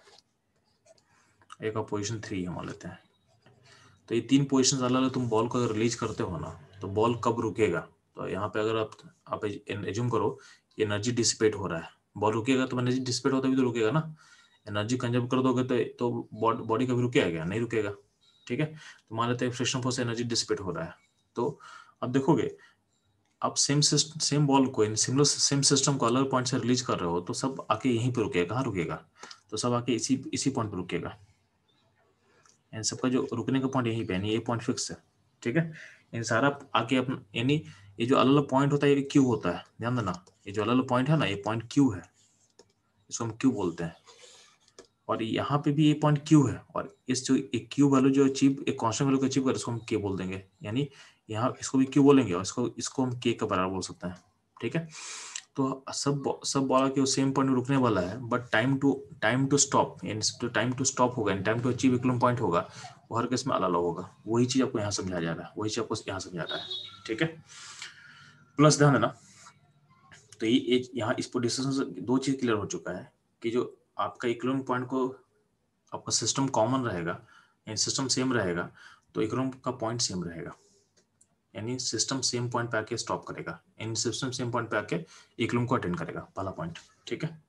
एक आप पोजीशन 3 है मान लेते हैं। तो ये 3 पोजीशन अलग अलग तुम बॉल को अगर रिलीज करते हो ना, तो बॉल कब रुकेगा, तो यहाँ पे अगर आप एज्यूम करो एनर्जी डिसिपेट हो रहा है, बॉल रुकेगा तो एनर्जी डिसिपेट होता भी तो रुकेगा ना, एनर्जी कंजर्व कर दोगे तो बॉडी कभी रुकेगा क्या, नहीं रुकेगा। ठीक है, तो मान लेते हैं फ्रिक्शन फोर्स से एनर्जी डिसिपेट हो रहा है, तो अब देखोगे आप सेम बॉल को इन सेम सिस्टम को अलग पॉइंट से रिलीज कर रहे हो, तो सब आके यहीं पे रुकेगा, कहाँ रुकेगा, तो सब आके इसी पॉइंट पे रुकेगा, इन सबका जो रुकने का पॉइंट यहीं पे है, ये पॉइंट फिक्स है। ठीक है, इन सारा आके अपना, यानी ये जो अलग अलग पॉइंट होता है ये क्यू होता है, ध्यान देना, ये जो अलग अलग पॉइंट है ना, ये पॉइंट क्यू है, इसको हम क्यू बोलते हैं, और यहाँ पे भी ये पॉइंट क्यू है, और इस जो एक क्यू वैल्यू जो अचीव, एक कांस्टेंट वैल्यू को अचीव कर, इसको हम के बोल देंगे, यानी यहाँ इसको भी क्यू बोलेंगे और इसको हम के का बराबर बोल सकते हैं। ठीक है, तो सब बॉल के सेम पॉइंट में रुकने वाला है, बट टाइम टू स्टॉप, यानी जो टाइम टू स्टॉप होगा, time to achieve equilibrium point होगा, वो हर केस में अलग अलग होगा। वही चीज आपको यहाँ समझाया जा रहा है, वही चीज आपको यहाँ समझा रहा है। ठीक है, प्लस ध्यान देना, तो ये यहाँ इस पोजीशन से दो चीज क्लियर हो चुका है कि जो आपका इक्विलिब्रियम पॉइंट को आपका सिस्टम कॉमन रहेगा यानी सिस्टम सेम रहेगा, तो इक्विलिब्रियम का पॉइंट सेम रहेगा, यानी सिस्टम सेम पॉइंट पे आके स्टॉप करेगा, यानी सिस्टम सेम पॉइंट पे आके इक्विलिब्रियम को अटेंड करेगा, पहला पॉइंट। ठीक है,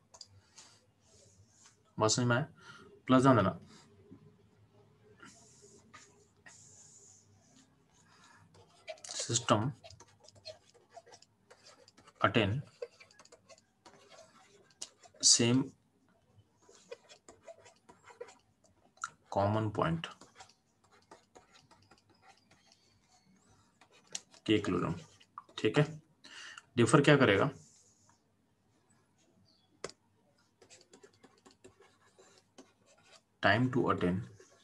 बात समझ में आया? प्लस ध्यान देना, system attain same common point के इक्विलिब्रियम। ठीक है, डिफर क्या करेगा, time to attain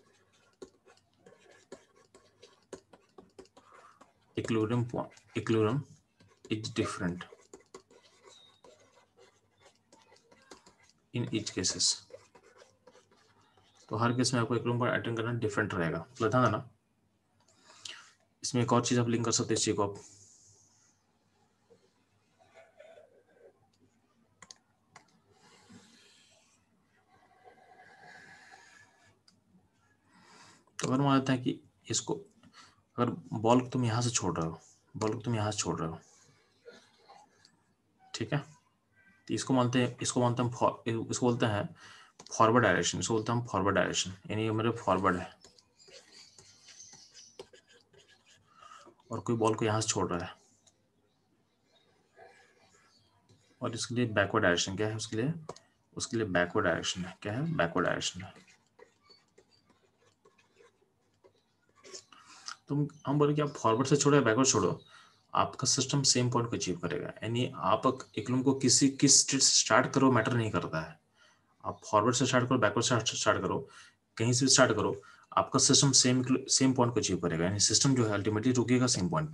equilibrium is different in each cases. तो हर केस में आपको इक्विलिब्रियम पॉइंट अटेंड करना डिफरेंट रहेगा। प्लस ध्यान देना, इसमें एक और चीज आप लिंक कर सकते हैं इस चीज को आप, तो अगर मान लेते हैं कि इसको, अगर बॉल को तुम यहां से छोड़ रहे हो, बॉल को तुम यहां से छोड़ रहे हो, ठीक है, तो इसको मानते हैं, इसको बोलते हैं फॉरवर्ड डायरेक्शन, इसको बोलते हैं हम फॉरवर्ड डायरेक्शन, यानी ये मेरे फॉरवर्ड है और कोई बॉल को यहां से छोड़ रहा है, और इसके लिए बैकवर्ड डायरेक्शन क्या है, उसके लिए बैकवर्ड डायरेक्शन है। क्या है? बैकवर्ड डायरेक्शन है। तुम हम बोले कि आप फॉरवर्ड से छोड़ो या बैकवर्ड छोड़ो, आपका सिस्टम सेम पॉइंट को अचीव करेगा, यानी आप इक्विलिब्रियम को किस स्टेट से स्टार्ट करो मैटर नहीं करता है, आप फॉरवर्ड से स्टार्ट करो, बैकवर्ड से स्टार्ट करो, कहीं से भी स्टार्ट करो, आपका सिस्टम सेम पॉइंट को अचीव करेगा, यानी सिस्टम जो है अल्टीमेटली रुकेगा सेम पॉइंट पे।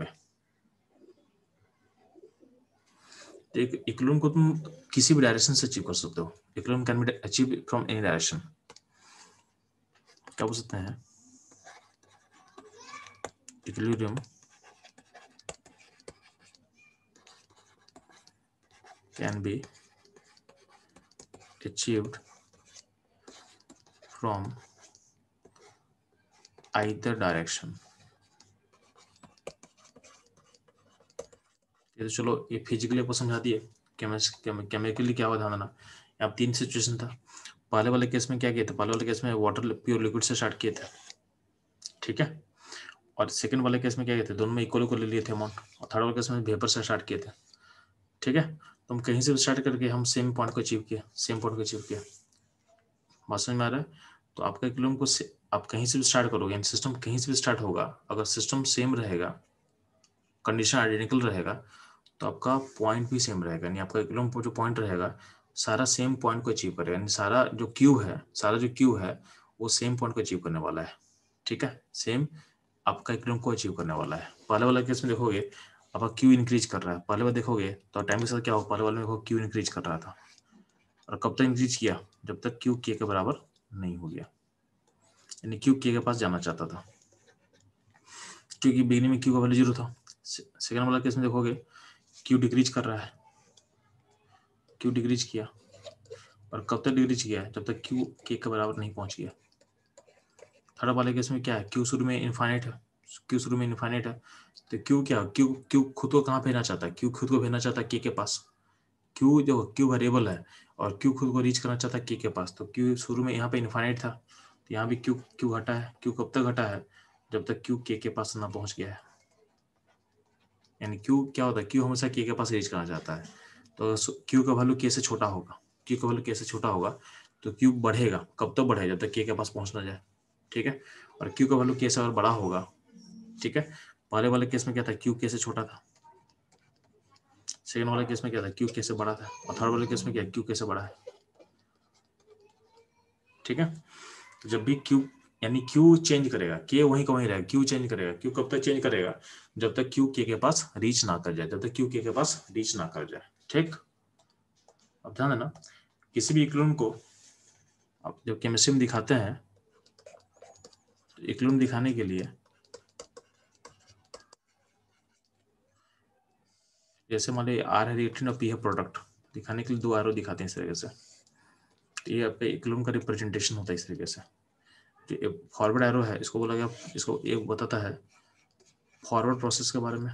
तो एक इक्विलिब्रियम को तुम किसी भी डायरेक्शन से अचीव कर सकते हो, equilibrium can be achieve from any direction. क्या बोल सकते हैं, equilibrium can be achieved from either direction। ये तो चलो ये फिजिकली आपको समझा दिए, केमिकली क्या हुआ ध्यान देना, यहाँ तीन सिचुएशन था। पहले वाले केस में क्या किया था, पहले वाले केस में वाटर प्योर लिक्विड से स्टार्ट किए थे, ठीक है, और सेकंड वाले केस में क्या किए थे, दोनों में इक्वल इक्वल ले लिए थे अमाउंट, और थर्ड वाले केस में वेपर से स्टार्ट किए थे। ठीक है, तो हम कहीं से भी स्टार्ट करके हम सेम पॉइंट को अचीव किया, सेम पॉइंट को अचीव किया। बात समझ में आ रहा है? तो आपका इक्विलिब्रियम को आप कहीं से भी स्टार्ट करोगे, यानी सिस्टम कहीं से भी स्टार्ट होगा, अगर सिस्टम सेम रहेगा, कंडीशन आइडेंटिकल रहेगा, तो आपका पॉइंट भी सेम रहेगा, यानी आपका इक्विलिब्रियम जो पॉइंट रहेगा सारा सेम पॉइंट को अचीव करेगा, यानी सारा जो क्यू है वो सेम पॉइंट को अचीव करने वाला है। ठीक है, सेम आपका इक्विलिब्रियम को अचीव करने वाला है। पहले वाला केस में देखोगे आपका क्यू इंक्रीज कर रहा है, पहले बार देखोगे तो टाइम के साथ क्या होगा, पहले वाले में देखो क्यू इंक्रीज कर रहा था, और कब तक इंक्रीज किया, जब तक क्यू के बराबर नहीं हो गया, यानी क्यू के पास जाना चाहता था, क्योंकि बिगिनिंग में क्यू का वैल्यू 0 था। सेकंड वाला केस में देखोगे क्यू डिक्रीज कर रहा है, क्यू डिक्रीज किया, और कब तक डिक्रीज किया, जब तक क्यू के बराबर नहीं पहुंच गया। थर्ड वाले केस में क्या है, क्यू शुरू में इनफाइनाइट है, क्यू शुरू में इनफाइनाइट है, तो क्यू क्या, क्यू खुद को कहाँ भेजना चाहता है, क्यू खुद को भेजना चाहता है के पास, क्यू जो क्यू वेरिएबल है और क्यू खुद को रीच करना चाहता है के पास, तो क्यू शुरू में यहाँ पे इनफाइनाइट था, तो यहाँ भी क्यू घटा है, क्यू कब तक घटा है, जब तक क्यू के पास ना पहुंच गया है, यानी क्यू क्या होता है, क्यू हमेशा के पास रीच करना चाहता है, तो क्यू का वैल्यू के से छोटा होगा, क्यू का वैल्यू के से छोटा होगा, तो क्यू बढ़ेगा, कब तक बढ़ेगा, जब तक के पास पहुंच ना जाए। ठीक है, और क्यू का वैल्यू के से और बड़ा होगा। ठीक है, पहले वाले केस में क्या था, क्यू के से छोटा था, सेकंड वाले केस में क्या था, क्यू के से बड़ा था, और थर्ड वाले केस में क्या, क्यू के से बड़ा है। ठीक है, तो जब भी क्यू, यानी क्यू चेंज करेगा, के वहीं का वहीं रहेगा, क्यू चेंज करेगा, क्यू कब तक चेंज करेगा, जब तक क्यू के पास रीच ना कर जाए, जब तक क्यू के पास रीच ना कर जाए। ठीक, अब ध्यान देना, किसी भी इक्विलिब्रियम को आप जब केमिस्ट्री में दिखाते हैं, तो इक्विलिब्रियम दिखाने के लिए जैसे मान लीजिए आर है रिएक्टेंट और पी है प्रोडक्ट, दिखाने के लिए दो एरो दिखाते हैं इस तरीके से। तो ये आपका इक्विलिब्रियम का रिप्रेजेंटेशन होता है इस तरीके से। जो फॉरवर्ड एरो है इसको बोला गया, इसको एक बताता है फॉरवर्ड प्रोसेस के बारे में,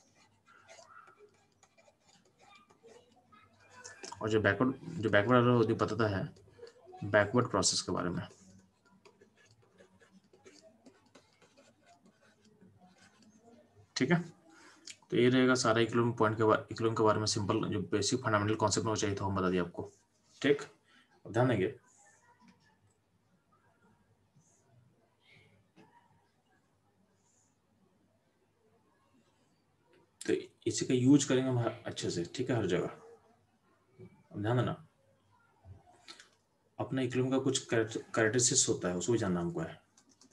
और जो बैकवर्ड एरो ये बताता है बैकवर्ड प्रोसेस के बारे में। ठीक है, तो ये रहेगा सारा इक्विलिब्रियम के बारे में सिंपल जो बेसिक फंडामेंटल कॉन्सेप्ट होना चाहिए था हम बता दिया आपको। ठीक, अब ध्यान देंगे। तो इसी का यूज करेंगे हम अच्छे से, ठीक है, हर जगह। अब ध्यान देना, अपना इक्विलिब्रियम का कुछ कैरेक्टरिस्टिक्स होता है, उसको भी जानना हमको है।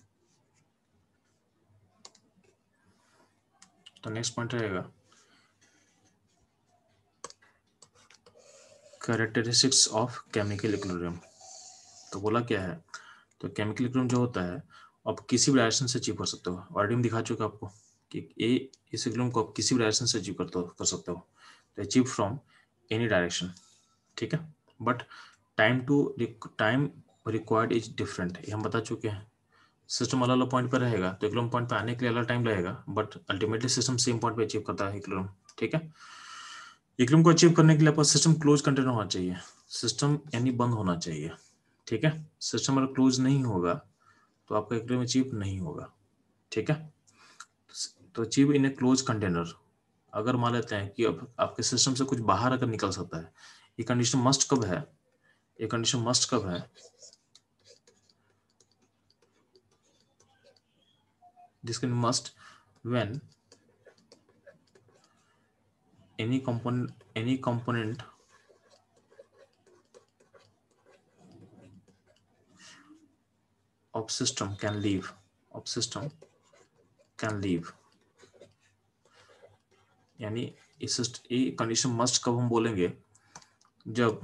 तो नेक्स्ट पॉइंट रहेगा कैरेक्टरिस्टिक्स ऑफ केमिकल इक्विलिब्रियम। तो बोला क्या है, तो केमिकल इक्विलिब्रियम जो होता है आप किसी भी डायरेक्शन से अचीव कर सकते हो। ऑलरेडी हम दिखा चुके आपको कि इस इक्विलिब्रियम को आप किसी भी डायरेक्शन से अचीव कर सकते हो, तो अचीव फ्रॉम एनी डायरेक्शन। ठीक है, but time required is different, ये हम बता चुके हैं। सिस्टम अलग अलग पॉइंट पर रहेगा, तो इक्विलिब्रियम पॉइंट पर आने के लिए अलग टाइम लगेगा, but ultimately system same point पे अचीव करता है इक्विलिब्रियम। ठीक है, इक्विलिब्रियम को अचीव करने के लिए आपका सिस्टम क्लोज कंटेनर होना चाहिए, सिस्टम यानी बंद होना चाहिए। ठीक है, सिस्टम अगर क्लोज नहीं होगा तो आपका इक्विलिब्रियम अचीव नहीं होगा। ठीक है, तो achieve in a close container, अगर मान लेते हैं कि अब आपके सिस्टम से कुछ बाहर अगर निकल सकता है, ये कंडीशन मस्ट कब है, ये कंडीशन मस्ट कब है, this must when any component of system can leave, यानी ये कंडीशन मस्ट कब हम बोलेंगे, जब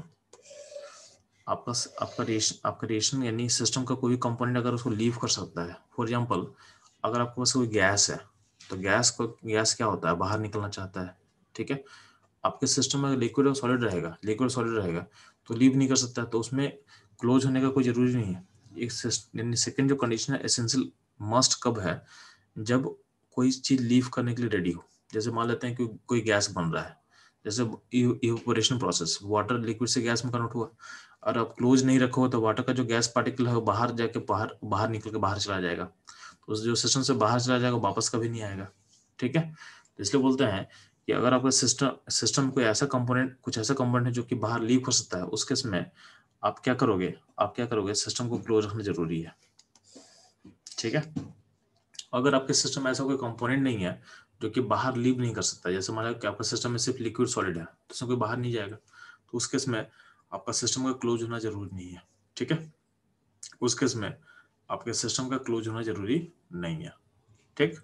आपका रिएक्शन यानी सिस्टम का कोई कंपोनेंट अगर उसको लीव कर सकता है। फॉर एग्जांपल, अगर आपके पास कोई गैस है, तो गैस क्या होता है, बाहर निकलना चाहता है। ठीक है, आपके सिस्टम में लिक्विड और सॉलिड रहेगा तो लीव नहीं कर सकता, तो उसमें क्लोज होने का कोई जरूरी नहीं है। एक सेकंड जो कंडीशन है एसेंशियल मस्ट कब है, जब कोई चीज लीव करने के लिए रेडी हो। जैसे मान लेते हैं कि कोई गैस बन रहा है, जैसे इवेपोरेशन प्रोसेस, वाटर लिक्विड से गैस में कन्वर्ट हुआ, और आप क्लोज नहीं रखो तो वाटर का जो गैस पार्टिकल है वो बाहर जाके बाहर निकल के बाहर चला जाएगा, तो उस जो सिस्टम से बाहर चला जाएगा वापस कभी नहीं आएगा। ठीक है, तो इसलिए बोलते हैं कि अगर आपका सिस्टम कुछ ऐसा कंपोनेंट है जो कि बाहर लीक हो सकता है, उस केस में आप क्या करोगे, सिस्टम को क्लोज रखना जरूरी है। ठीक है, अगर आपके सिस्टम में ऐसा कोई कंपोनेंट नहीं है जो कि बाहर लीव नहीं कर सकता, जैसे मान लो कि आपका सिस्टम में सिर्फ लिक्विड सॉलिड है, तो उसमें कोई बाहर नहीं जाएगा, तो उस केस में आपका सिस्टम का क्लोज होना जरूरी नहीं है। ठीक है, उस केस में आपके सिस्टम का क्लोज होना जरूरी नहीं है। ठीक,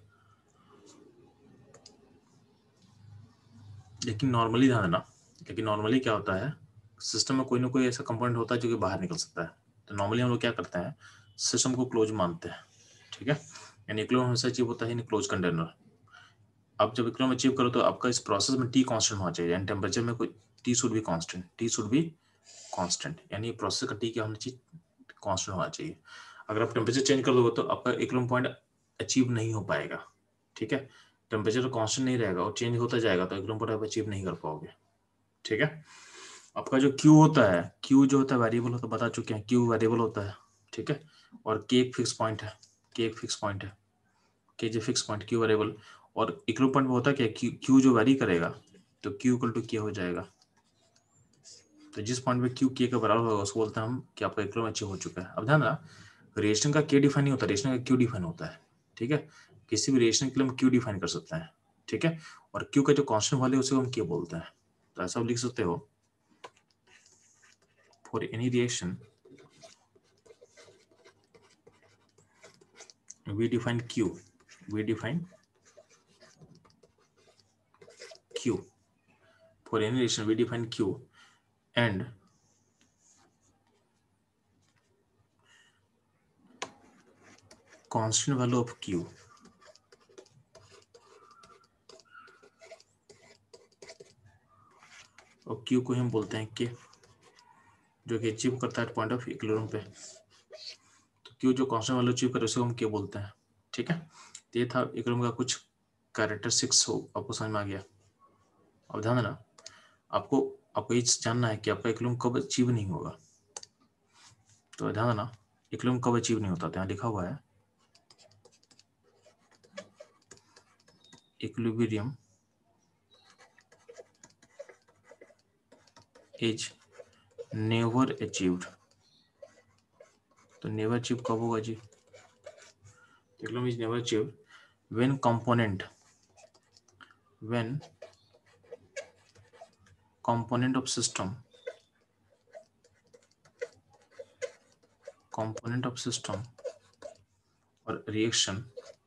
लेकिन नॉर्मली क्या होता है, सिस्टम में कोई ना कोई ऐसा कंपोनेंट होता है जो कि बाहर निकल सकता है, तो नॉर्मली हम लोग क्या करते हैं, सिस्टम को क्लोज मानते हैं। ठीक है, यानी इक्विलिब्रियम हमेशा अचीव होता है इन क्लोज कंटेनर। अब जब इक्विलिब्रियम अचीव करो तो आपका इस प्रोसेस में टी कांस्टेंट होना चाहिए, यानी टेम्परेचर में कोई टी शुड बी कांस्टेंट, यानी प्रोसेस का टी क्या होना चाहिए, कांस्टेंट होना चाहिए। अगर आप टेम्परेचर चेंज कर दोगे तो आपका इक्विलिब्रियम पॉइंट अचीव नहीं हो पाएगा। ठीक है, टेम्परेचर कांस्टेंट नहीं रहेगा और चेंज होता जाएगा तो इक्विलिब्रियम पॉइंट आप अचीव नहीं कर पाओगे। ठीक है, आपका जो क्यू होता है, क्यू जो होता है वेरिएबल होता है, बता चुके हैं क्यू वेरिएबल होता है। ठीक है, और के एक फिक्स पॉइंट है, के जो फिक्स पॉइंट क्यू वेरिएबल, और इक्विलिब्रियम पॉइंट में होता है क्या, क्यू जो वेरी करेगा तो क्यू इक्वल टू के हो जाएगा। तो जिस पॉइंट पे क्यू के का बराबर होगा उसको बोलते हैं हम कि आपका इक्विलिब्रियम अचीव हो चुका है। अब ध्यान रखना, रिएक्शन का के डिफाइन नहीं होता, रिएक्शन का क्यू डिफाइन होता है। ठीक है, किसी भी रिएक्शन के लिए हम क्यू डिफाइन कर सकते हैं। ठीक है, और क्यू का जो कांस्टेंट वैल्यू उसे हम के बोलते हैं। तो ऐसा आप लिख सकते हो, for any reaction we define q for any reaction we define q and constant value of q और क्यू को हम बोलते हैं के, जो कि अचीव करता है पॉइंट ऑफ इक्विलिब्रियम पे। तो क्यू जो कांस्टेंट वैल्यू अचीव करे उसको हम के बोलते हैं। ठीक है, तो ये था इक्विलिब्रियम का कुछ कैरेक्टरिस्टिक्स, हो आपको समझ में आ गया। अब ध्यान देना, आपको आपको ये जानना है कि आपका इक्विलिब्रियम कब अचीव नहीं होगा। तो ध्यान देना, इक्विलिब्रियम कब अचीव नहीं होता, तो यहाँ लिखा हुआ है इक्विलिब्रियम इज नेवर अचीव्ड। तो नेवर अचीव कब होगा जी? Equilibrium is never achieved when component of system or reaction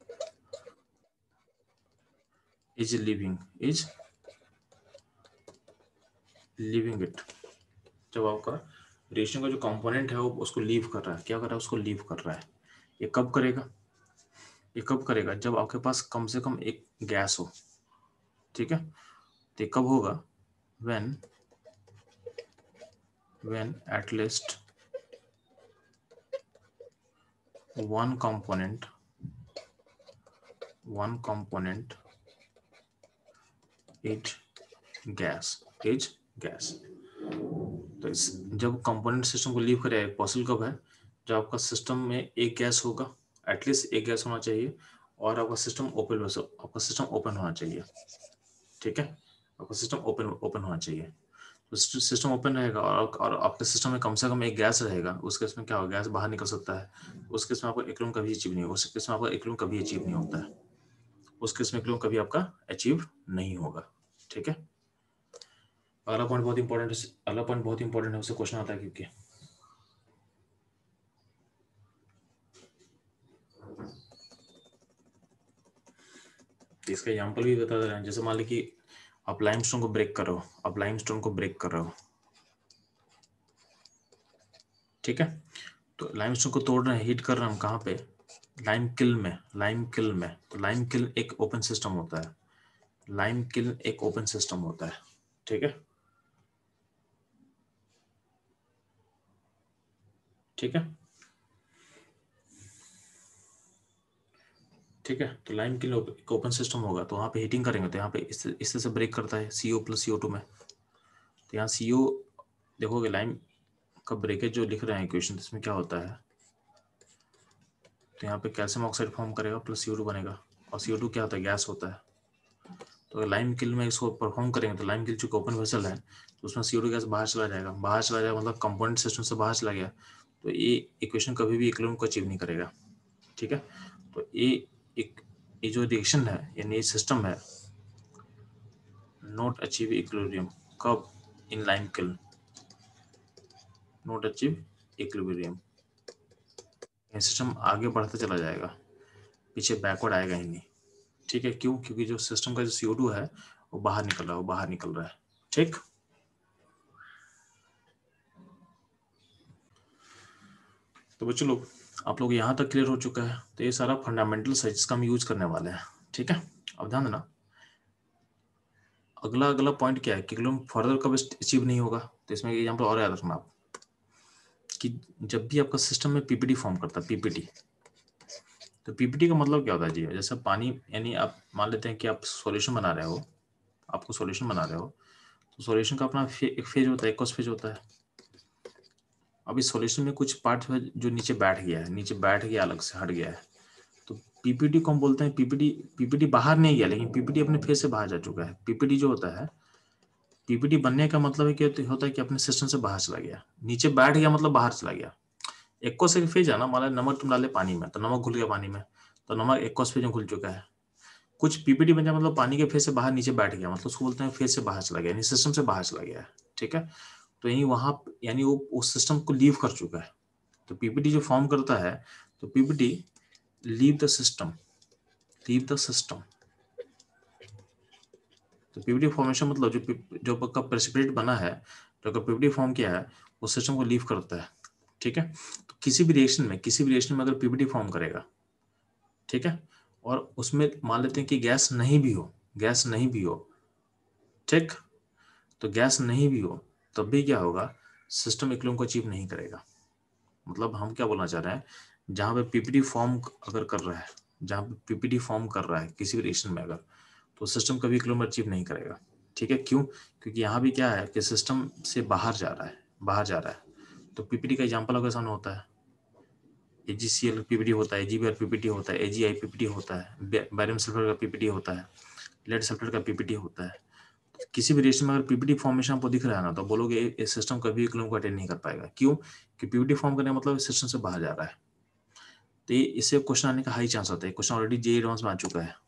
is leaving it। जब आपका रिएक्शन का जो कंपोनेंट है वो उसको लीव कर रहा है, क्या कर रहा है, उसको लीव कर रहा है। ये कब करेगा? जब आपके पास कम से कम एक गैस हो। ठीक है, तो ये कब होगा? when at least one component is gas। तो इस जब कंपोनेंट सिस्टम को लीव करेगा, पॉसिबल कब है? जब आपका सिस्टम में एक गैस होगा, एटलीस्ट एक गैस होना चाहिए, और आपका सिस्टम ओपन होना चाहिए। ठीक है, आपका सिस्टम ओपन होना चाहिए। तो सिस्टम ओपन रहेगा और आपके सिस्टम में कम से कम एक गैस रहेगा, उस केस में क्या होगा, गैस बाहर निकल सकता है। उस केस में आपका इक्विलिब्रियम कभी अचीव नहीं होगा। उस केस में आपका इक्विलिब्रियम कभी अचीव नहीं होता है। उस केस में इक्विलिब्रियम कभी आपका अचीव नहीं होगा। ठीक है, अगला पॉइंट बहुत इंपॉर्टेंट है, उससे क्वेश्चन आता है क्योंकि इसका एग्जाम्पल भी बता दे रहे हैं। जैसे मान ली कि आप लाइमस्टोन को ब्रेक कर रहे हो, ठीक है, तो लाइमस्टोन को तोड़ रहे हैं, हीट कर रहे हैं हम कहाँ पे? लाइम किल्न में। तो लाइम किल्न एक ओपन सिस्टम होता है। ठीक है, तो लाइम किल्न एक ओपन सिस्टम होगा, तो वहाँ पे हीटिंग करेंगे, तो यहाँ पे इस तरह से ब्रेक करता है CO + CO2 में। तो यहाँ CO देखोगे, लाइम का ब्रेकेज जो लिख रहे हैं इक्वेशन, इसमें क्या होता है, तो यहाँ पे कैल्शियम ऑक्साइड फॉर्म करेगा प्लस CO2 बनेगा, और CO2 क्या होता है, गैस होता है। तो लाइम किल में इसको परफॉर्म करेंगे, तो लाइम किल चूंकि ओपन वेसल है, तो उसमें CO2 गैस बाहर चला जाएगा मतलब कंपोनेंट सिस्टम से बाहर चला गया। तो ये इक्वेशन कभी भी इक्विलिब्रियम को अचीव नहीं करेगा। ठीक है, तो ये जो रिएक्शन है, यानी ये सिस्टम है, नॉट अचीव इक्विलिब्रियम। कब? In lime kiln, not achieve equilibrium. ये सिस्टम आगे बढ़ता चला जाएगा, पीछे बैकवर्ड आएगा ही नहीं। ठीक है, क्यों? क्योंकि जो सिस्टम का जो CO2 है वो बाहर निकल रहा है। ठीक, तो बच्चों लोग, आप लोग यहाँ तक क्लियर हो चुका है। तो ये सारा फंडामेंटल्स है जिसका हम यूज करने वाले हैं। ठीक है, अब ध्यान देना, अगला पॉइंट क्या है कि फर्दर कब अचीव नहीं होगा। तो इसमें एग्जाम्पल और याद रखना आप, कि जब भी आपका सिस्टम में PPT फॉर्म करता है, PPT, तो PPT का मतलब क्या होता है जी? जैसे पानी, यानी आप मान लेते हैं कि आप सॉल्यूशन बना रहे हो, तो सॉल्यूशन का अपना एक फेज होता है, एक्वस फेज होता है। अब इस सॉल्यूशन में कुछ पार्ट है जो नीचे बैठ गया, अलग से हट गया है, तो PPT को हम बोलते हैं, PPT बाहर नहीं गया, लेकिन PPT अपने फेज से बाहर जा चुका है। PPT जो होता है, PPT बनने का मतलब है कि होता है कि अपने सिस्टम से बाहर चला गया, नीचे बैठ गया मतलब बाहर चला गया। एक्वस एक फेज है ना, मान नमक तुम डाले पानी में, तो नमक घुल गया पानी में, तो नमक एक्वस फेज में घुल चुका है। कुछ PPT बन जाए मतलब पानी के फेज से बाहर नीचे बैठ गया, मतलब उसको बोलते हैं फेज से बाहर चला गया, यानी सिस्टम से बाहर चला गया है। ठीक है, तो यही वहां, यानी वो उस सिस्टम को लीव कर चुका है। तो PPT जो फॉर्म करता है, तो PPT लीव द सिस्टम। तो PPT फॉर्मेशन मतलब जो आपका प्रेसिपिटेट बना है, जो आपका PPT फॉर्म किया है, वो सिस्टम को लीव करता है। ठीक है, तो किसी भी रिएक्शन में अगर PPT फॉर्म करेगा, ठीक है, और उसमें मान लेते हैं कि गैस नहीं भी हो, ठीक, तो गैस नहीं भी हो तब भी क्या होगा, सिस्टम इक्विलिब्रियम को अचीव नहीं करेगा। मतलब हम क्या बोलना चाह रहे हैं, जहां पे पीपीटी फॉर्म अगर कर रहा है, जहां पे पीपीटी फॉर्म कर रहा है किसी भी रिएक्शन में अगर, तो सिस्टम कभी इक्विलिब्रियम अचीव नहीं करेगा। ठीक है, क्यों? क्योंकि यहाँ भी क्या है कि सिस्टम से बाहर जा रहा है, बाहर जा रहा है। तो पीपीटी का एग्जांपल आपके सामने होता है, AgCl पीपीटी होता है, AgBr पीपीटी होता है, AgI पीपीटी होता है, बैरियम सल्फर का पीपीटी होता है, लेड सल्फेट का पीपीटी होता है। किसी भी रिएक्शन में अगर पीपीटी फॉर्मेशन आपको दिख रहा है ना, तो बोलोगे ये सिस्टम कभी इक्विलिब्रियम को अटेन नहीं कर पाएगा। क्यों? कि पीपीटी फॉर्म करने का मतलब सिस्टम से बाहर जा रहा है। तो ये इससे क्वेश्चन आने का हाई चांस होता है। क्वेश्चन ऑलरेडी जेईई एडवांस में आ चुका है।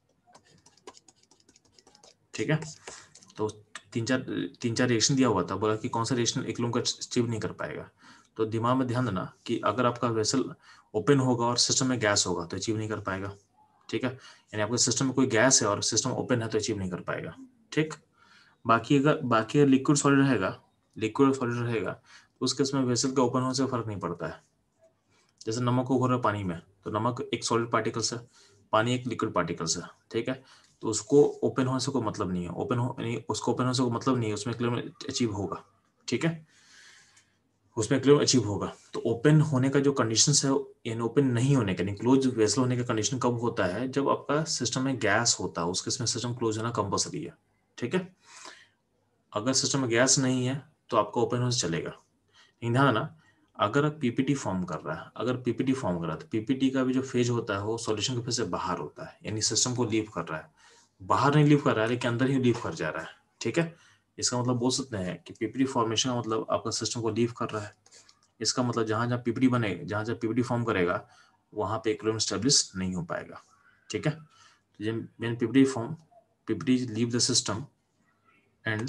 ठीक है, तो तीन चार रिएक्शन दिया हुआ था, बोला कि कौन सा रिएक्शन इक्विलिब्रियम को अचीव नहीं कर पाएगा। तो दिमाग में ध्यान देना कि अगर आपका वेसल ओपन होगा और सिस्टम में गैस होगा तो अचीव नहीं कर पाएगा। ठीक है, यानी आपके सिस्टम में कोई गैस है और सिस्टम ओपन है तो अचीव नहीं कर पाएगा। ठीक, बाकी अगर लिक्विड सॉलिड रहेगा, लिक्विड सॉलिड रहेगा तो उस केस में वेसल के ओपन होने से फर्क नहीं पड़ता है। जैसे नमक को घोल रहा है पानी में, तो नमक एक सॉलिड पार्टिकल्स है, पानी एक लिक्विड पार्टिकल्स है। ठीक है, तो उसको ओपन होने से कोई मतलब नहीं है, उसको ओपन होने से कोई मतलब नहीं है, उसमें इक्विलिब्रियम अचीव होगा। ठीक है, उसमें इक्विलिब्रियम अचीव होगा। तो ओपन होने का जो कंडीशंस है, यानी ओपन नहीं होने का, क्लोज वेसल होने का कंडीशन कब होता है, जब आपका सिस्टम में गैस होता है, उसके इसमें सिस्टम क्लोज होना कंपल्सरी है। ठीक है, अगर सिस्टम में गैस नहीं है तो आपका ओपन होने से चलेगा। लेकिन ध्यान देना, अगर पीपीटी फॉर्म कर रहा है, अगर पीपीटी फॉर्म कर रहा है तो पीपीटी का भी जो फेज होता है वो सॉल्यूशन के फेज से बाहर होता है, यानी सिस्टम को लीव कर रहा है। बाहर नहीं लीव कर रहा है लेकिन अंदर ही लीव कर जा रहा है। ठीक है, इसका मतलब बोल सकते हैं कि पीपीटी फॉर्मेशन का मतलब आपका सिस्टम को लीव कर रहा है। इसका मतलब जहां जहां पीपीटी बनेगा, जहां जहां पीपीटी फॉर्म करेगा वहां पे इक्विलिब्रियम स्टेब्लिश नहीं हो पाएगा। ठीक है, तो when PPT form, PPT leave the system and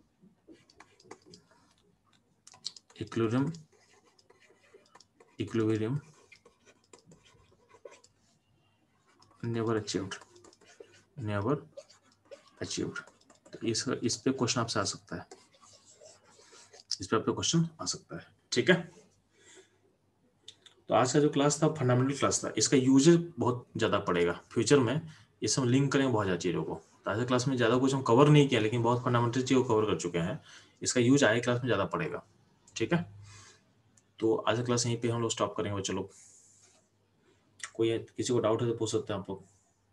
equilibrium never achieved, never achieved। तो इस पे क्वेश्चन आपसे आ सकता है, इस पे आपका क्वेश्चन आ सकता है। ठीक है, तो आज का जो क्लास था फंडामेंटल क्लास था, इसका यूजेस बहुत ज़्यादा पड़ेगा फ्यूचर में, इसे हम लिंक करेंगे बहुत ज़्यादा चीज़ों को। तो आज क्लास में ज़्यादा कुछ हम कवर नहीं किया, लेकिन बहुत फंडामेंटल चीज़ों को कवर कर चुके हैं। इसका यूज आगे क्लास में ज़्यादा पड़ेगा। ठीक है, तो आज का क्लास यहीं पे हम लोग स्टॉप करेंगे। चलो, कोई किसी को डाउट है तो पूछ सकते हैं आप लोग।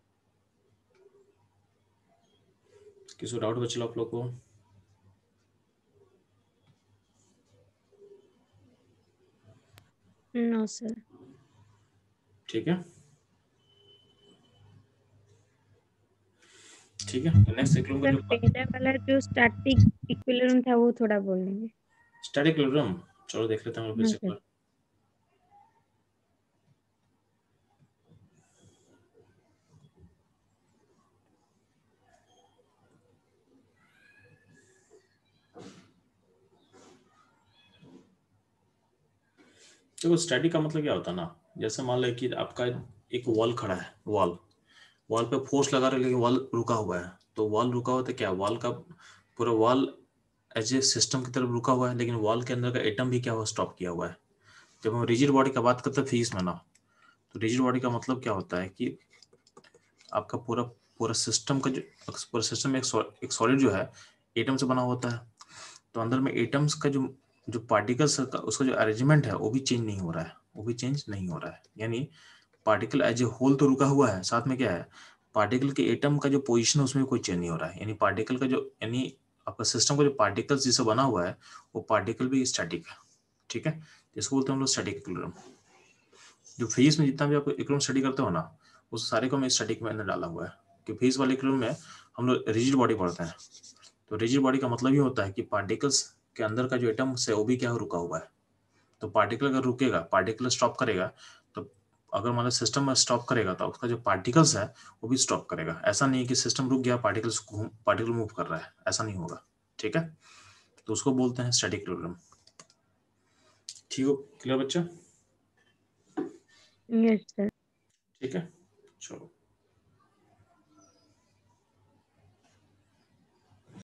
किसी को डाउट बच्चे आप लोग को? No sir. ठीक है, ठीक है, तो नेक्स्ट इक्विलिब्रियम का सर जो पहला वाला जो स्टैटिक इक्विलिब्रियम था वो थोड़ा बोल देंगे? स्टैटिक इक्विलिब्रियम, चलो देख लेते हैं हम हाँ फिर से एक सर। बार। देखो, स्टैटिक का मतलब क्या होता है ना, जैसे मान लो कि आपका एक वॉल खड़ा है, वॉल वॉल पे फोर्स लगा रहे लेकिन वॉल रुका हुआ है। तो वॉल रुका हुआ तो क्या, वॉल का पूरा वॉल एज ए सिस्टम की तरफ रुका हुआ है, लेकिन वॉल के अंदर का एटम भी क्या हुआ, स्टॉप किया हुआ है। जब हम रिजिड बॉडी का बात करते हैं फिजिक्स में ना, तो रिजिड बॉडी का मतलब क्या होता है कि आपका पूरा पूरा सिस्टम का जो पूरा सिस्टम में एक सॉलिड जो है एटम से बना होता है। तो अंदर में एटम्स का जो जो पार्टिकल्स का उसका जो अरेंजमेंट है वो भी चेंज नहीं हो रहा है, वो भी चेंज नहीं हो रहा है। यानी पार्टिकल एज ए होल तो रुका हुआ है, साथ में क्या है, पार्टिकल के एटम का जो पोजीशन है उसमें कोई चेंज नहीं हो रहा है। यानी पार्टिकल का जो, यानी आपका सिस्टम का जो पार्टिकल्स जिससे बना हुआ है वो पार्टिकल भी स्टैटिक है। ठीक है, इसको बोलते हैं हम लोग स्टैटिक इक्विलिब्रियम। जो फेज में जितना भी आप इक्विलिब्रियम स्टडी करते हो ना, उस सारे को मैं स्टैटिक में डाला हुआ है। कि फेज वाले इक्विलिब्रियम में हम लोग रिजिड बॉडी पढ़ते हैं। तो रिजिड बॉडी का मतलब ये होता है कि पार्टिकल्स के अंदर का जो एटम्स है वो भी क्या रुका हुआ है। तो पार्टिकल अगर रुकेगा, पार्टिकल स्टॉप करेगा, तो अगर मान लो सिस्टम में स्टॉप करेगा तो उसका जो पार्टिकल्स है वो भी स्टॉप करेगा। ऐसा नहीं है कि सिस्टम रुक गया पार्टिकल मूव कर रहा है, ऐसा नहीं होगा। ठीक है, तो उसको बोलते हैं स्टैटिक इक्विलिब्रियम। ठीक हो, क्लियर बच्चा? Yes sir. ठीक है, चलो।